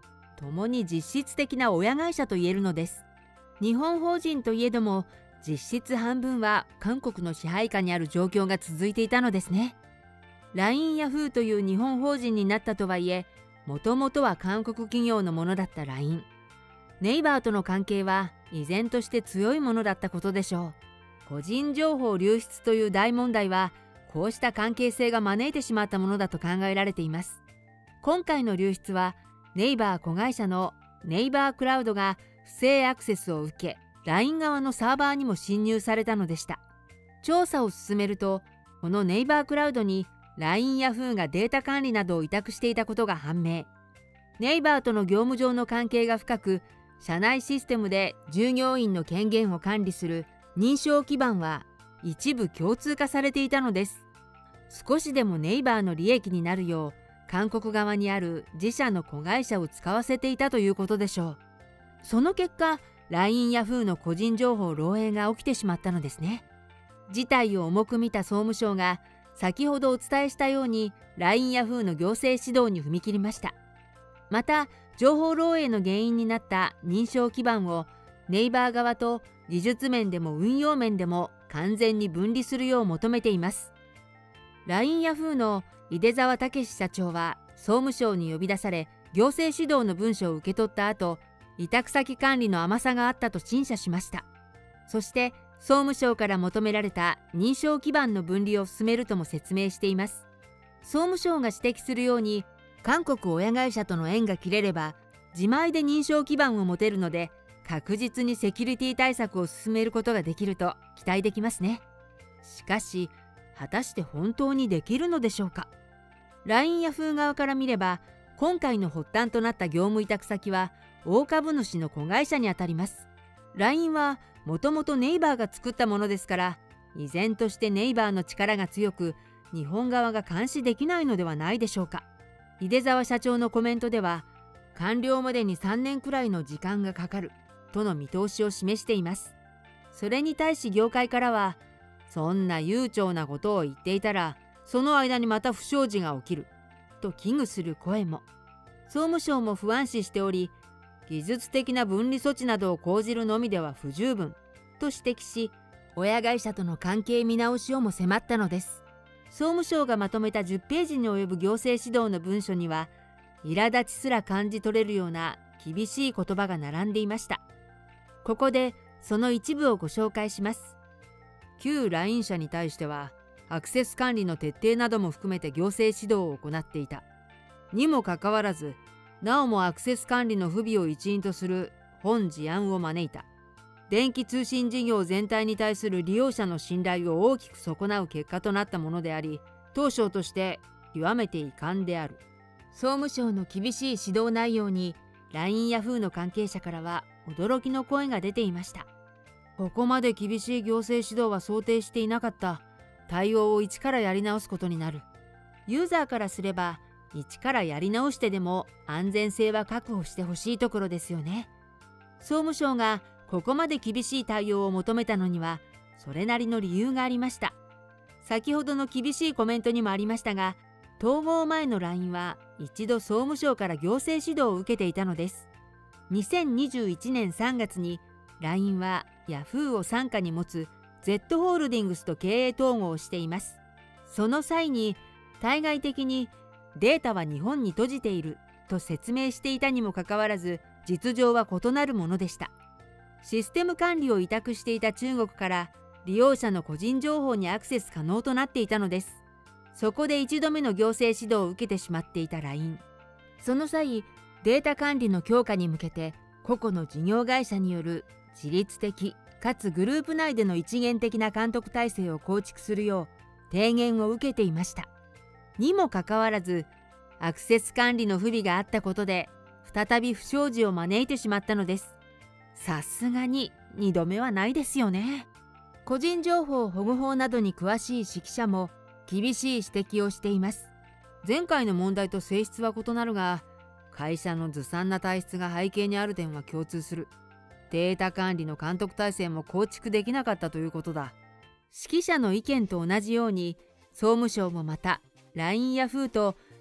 共に実質的な親会社と言えるのです。日本法人といえども、実質半分は韓国の支配下にある状況が続いていたのですね。ライン ヤフーという日本法人になったとはいえ、もともとは韓国企業のものだった ライン。ネイバーとの関係は依然として強いものだったことでしょう。個人情報流出という大問題は、こうした関係性が招いてしまったものだと考えられています。今回の流出は、ネイバー子会社のネイバークラウドが不正アクセスを受け、ライン 側のサーバーにも侵入されたのでした。調査を進めると、このネイバークラウドに ライン ヤフーがデータ管理などを委託していたことが判明。ネイバーとの業務上の関係が深く、社内システムで従業員の権限を管理する認証基盤は一部共通化されていたのです。少しでもネイバーの利益になるよう、韓国側にある自社の子会社を使わせていたということでしょう。その結果、ライン ヤフーの個人情報漏洩が起きてしまったのですね。事態を重く見た総務省が、先ほどお伝えしたように ライン ヤフーの行政指導に踏み切りました。また、情報漏洩の原因になった認証基盤をネイバー側と技術面でも運用面でも完全に分離するよう求めています。ライン ヤフーの井出沢武社長は総務省に呼び出され、行政指導の文書を受け取った後、委託先管理の甘さがあったと陳謝しました。そして総務省から求められた認証基盤の分離を進めるとも説明しています。総務省が指摘するように、韓国親会社との縁が切れれば自前で認証基盤を持てるので、確実にセキュリティ対策を進めることができると期待できますね。しかし、果たして本当にできるのでしょうか。 ライン ヤフー側から見れば、今回の発端となった業務委託先は大株主の子会社にあたります。 ライン はもともとネイバーが作ったものですから、依然としてネイバーの力が強く、日本側が監視できないのではないでしょうか。井出沢社長のコメントでは、完了までにさんねんくらいの時間がかかるとの見通しを示しています。それに対し業界からは、そんな悠長なことを言っていたら、その間にまた不祥事が起きると危惧する声も。総務省も不安視しており、技術的な分離措置などを講じるのみでは不十分と指摘し、親会社との関係見直しをも迫ったのです。総務省がまとめたじゅっページに及ぶ行政指導の文書には、苛立ちすら感じ取れるような厳しい言葉が並んでいました。ここでその一部をご紹介します。旧 ライン 社に対しては、アクセス管理の徹底なども含めて行政指導を行っていた。にもかかわらず、なおもアクセス管理の不備を一因とする本事案を招いた。電気通信事業全体に対する利用者の信頼を大きく損なう結果となったものであり、当省として極めて遺憾である。総務省の厳しい指導内容に ライン ヤフーの関係者からは驚きの声が出ていました。ここまで厳しい行政指導は想定していなかった。対応を一からやり直すことになる。ユーザーからすれば、一からやり直してでも安全性は確保してほしいところですよね。総務省がここまで厳しい対応を求めたのには、それなりの理由がありました。先ほどの厳しいコメントにもありましたが、統合前の ライン は一度総務省から行政指導を受けていたのです。にせんにじゅういちねんさんがつに ライン は ヤフー を傘下に持つ Z ホールディングスと経営統合をしています。その際に対外的にデータは日本に閉じていると説明していたにもかかわらず、実情は異なるものでした。システム管理を委託していた中国から利用者の個人情報にアクセス可能となっていたのです。そこで一度目の行政指導を受けてしまっていた ライン。その際、データ管理の強化に向けて個々の事業会社による自律的かつグループ内での一元的な監督体制を構築するよう提言を受けていました。にもかかわらず、アクセス管理の不備があったことで再び不祥事を招いてしまったのです。さすがににどめはないですよね。個人情報保護法などに詳しい識者も厳しい指摘をしています。前回の問題と性質は異なるが、会社のずさんな体質が背景にある点は共通する。データ管理の監督体制も構築できなかったということだ。識者の意見と同じように、総務省もまた ライン ヤフーと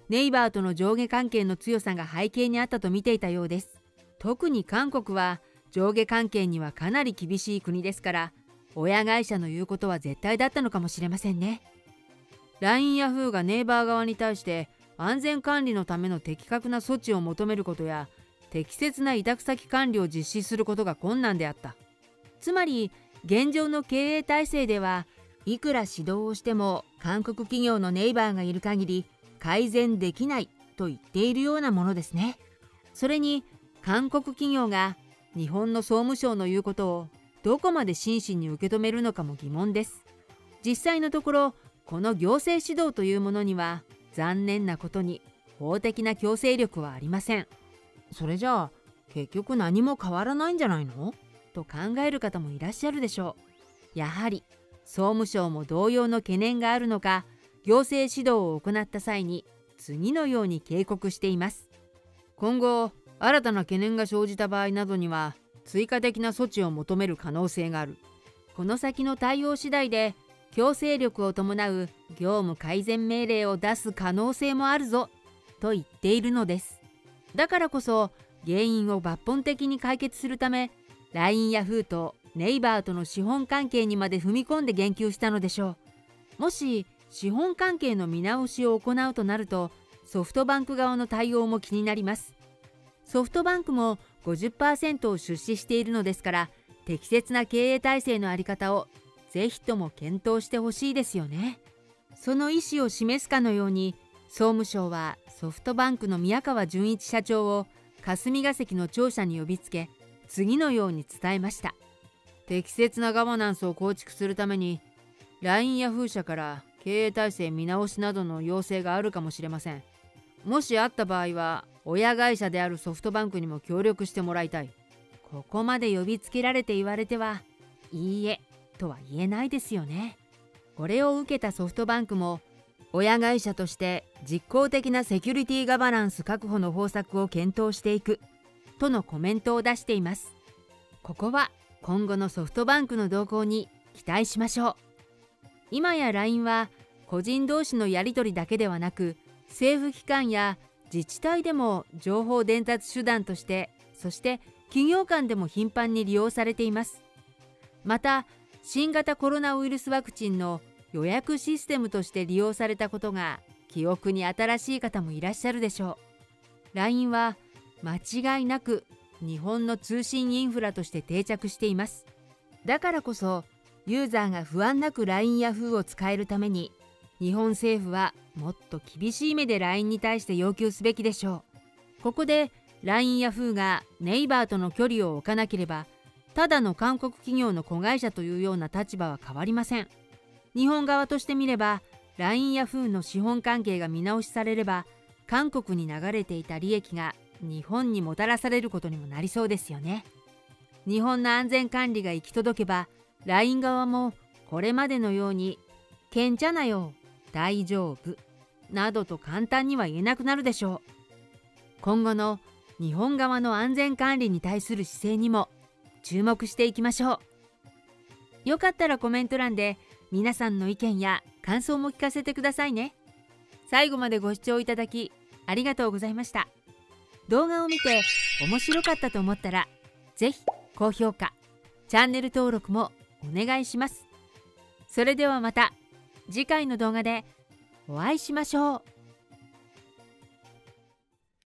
ネイバーとの上下関係の強さが背景にあったと見ていたようです。特に韓国は上下関係にはかなり厳しい国ですから、親会社の言うことは絶対だったのかもしれませんね。ライン ヤフーがネイバー側に対して安全管理のための的確な措置を求めることや、適切な委託先管理を実施することが困難であった。つまり現状の経営体制ではいくら指導をしても韓国企業のネイバーがいる限り改善できないと言っているようなものですね。それに韓国企業が日本の総務省の言うことをどこまで真摯に受け止めるのかも疑問です。実際のところこの行政指導というものには残念なことに法的な強制力はありません。それじゃあ結局何も変わらないんじゃないのと考える方もいらっしゃるでしょう。やはり総務省も同様の懸念があるのか、行政指導を行った際に次のように警告しています。今後新たな懸念が生じた場合などには追加的な措置を求める可能性がある。この先の対応次第で強制力を伴う業務改善命令を出す可能性もあるぞと言っているのです。だからこそ原因を抜本的に解決するため ライン ヤフーとネイバーとの資本関係にまで踏み込んで言及したのでしょう。もし資本関係の見直しを行うとなるとソフトバンク側の対応も気になります。ソフトバンクも ごじゅっパーセント を出資しているのですから、適切な経営体制の在り方をぜひとも検討してほしいですよね。その意思を示すかのように総務省はソフトバンクの宮川純一社長を霞が関の庁舎に呼びつけ、次のように伝えました。適切なガバナンスを構築するために ライン ヤフー社から経営体制見直しなどの要請があるかもしれません。もしあった場合は親会社であるソフトバンクにも協力してもらいたい。ここまで呼びつけられて言われてはいいえとは言えないですよね。これを受けたソフトバンクも親会社として実効的なセキュリティガバナンス確保の方策を検討していくとのコメントを出しています。ここは今後のソフトバンクの動向に期待しましょう。今や ライン は個人同士のやり取りだけではなく、政府機関や自治体でも情報伝達手段として、そして企業間でも頻繁に利用されています。また新型コロナウイルスワクチンの予約システムとして利用されたことが記憶に新しい方もいらっしゃるでしょう。 ライン は間違いなく日本の通信インフラとして定着しています。だからこそユーザーが不安なく ライン ヤフーを使えるために、日本政府はもっと厳しい目で ライン に対して要求すべきでしょう。ここで ライン ヤフーがネイバーとの距離を置かなければ、ただの韓国企業の子会社というような立場は変わりません。日本側としてみれば ライン ヤフーの資本関係が見直しされれば、韓国に流れていた利益が日本にもたらされることにもなりそうですよね。日本の安全管理が行き届けば ライン 側もこれまでのようにけんちゃなよ、大丈夫などと簡単には言えなくなるでしょう。今後の日本側の安全管理に対する姿勢にも注目していきましょう。よかったらコメント欄で皆さんの意見や感想も聞かせてくださいね。最後までご視聴いただきありがとうございました。動画を見て面白かったと思ったら、ぜひ高評価、チャンネル登録もお願いします。それではまた次回の動画でお会いしましょう。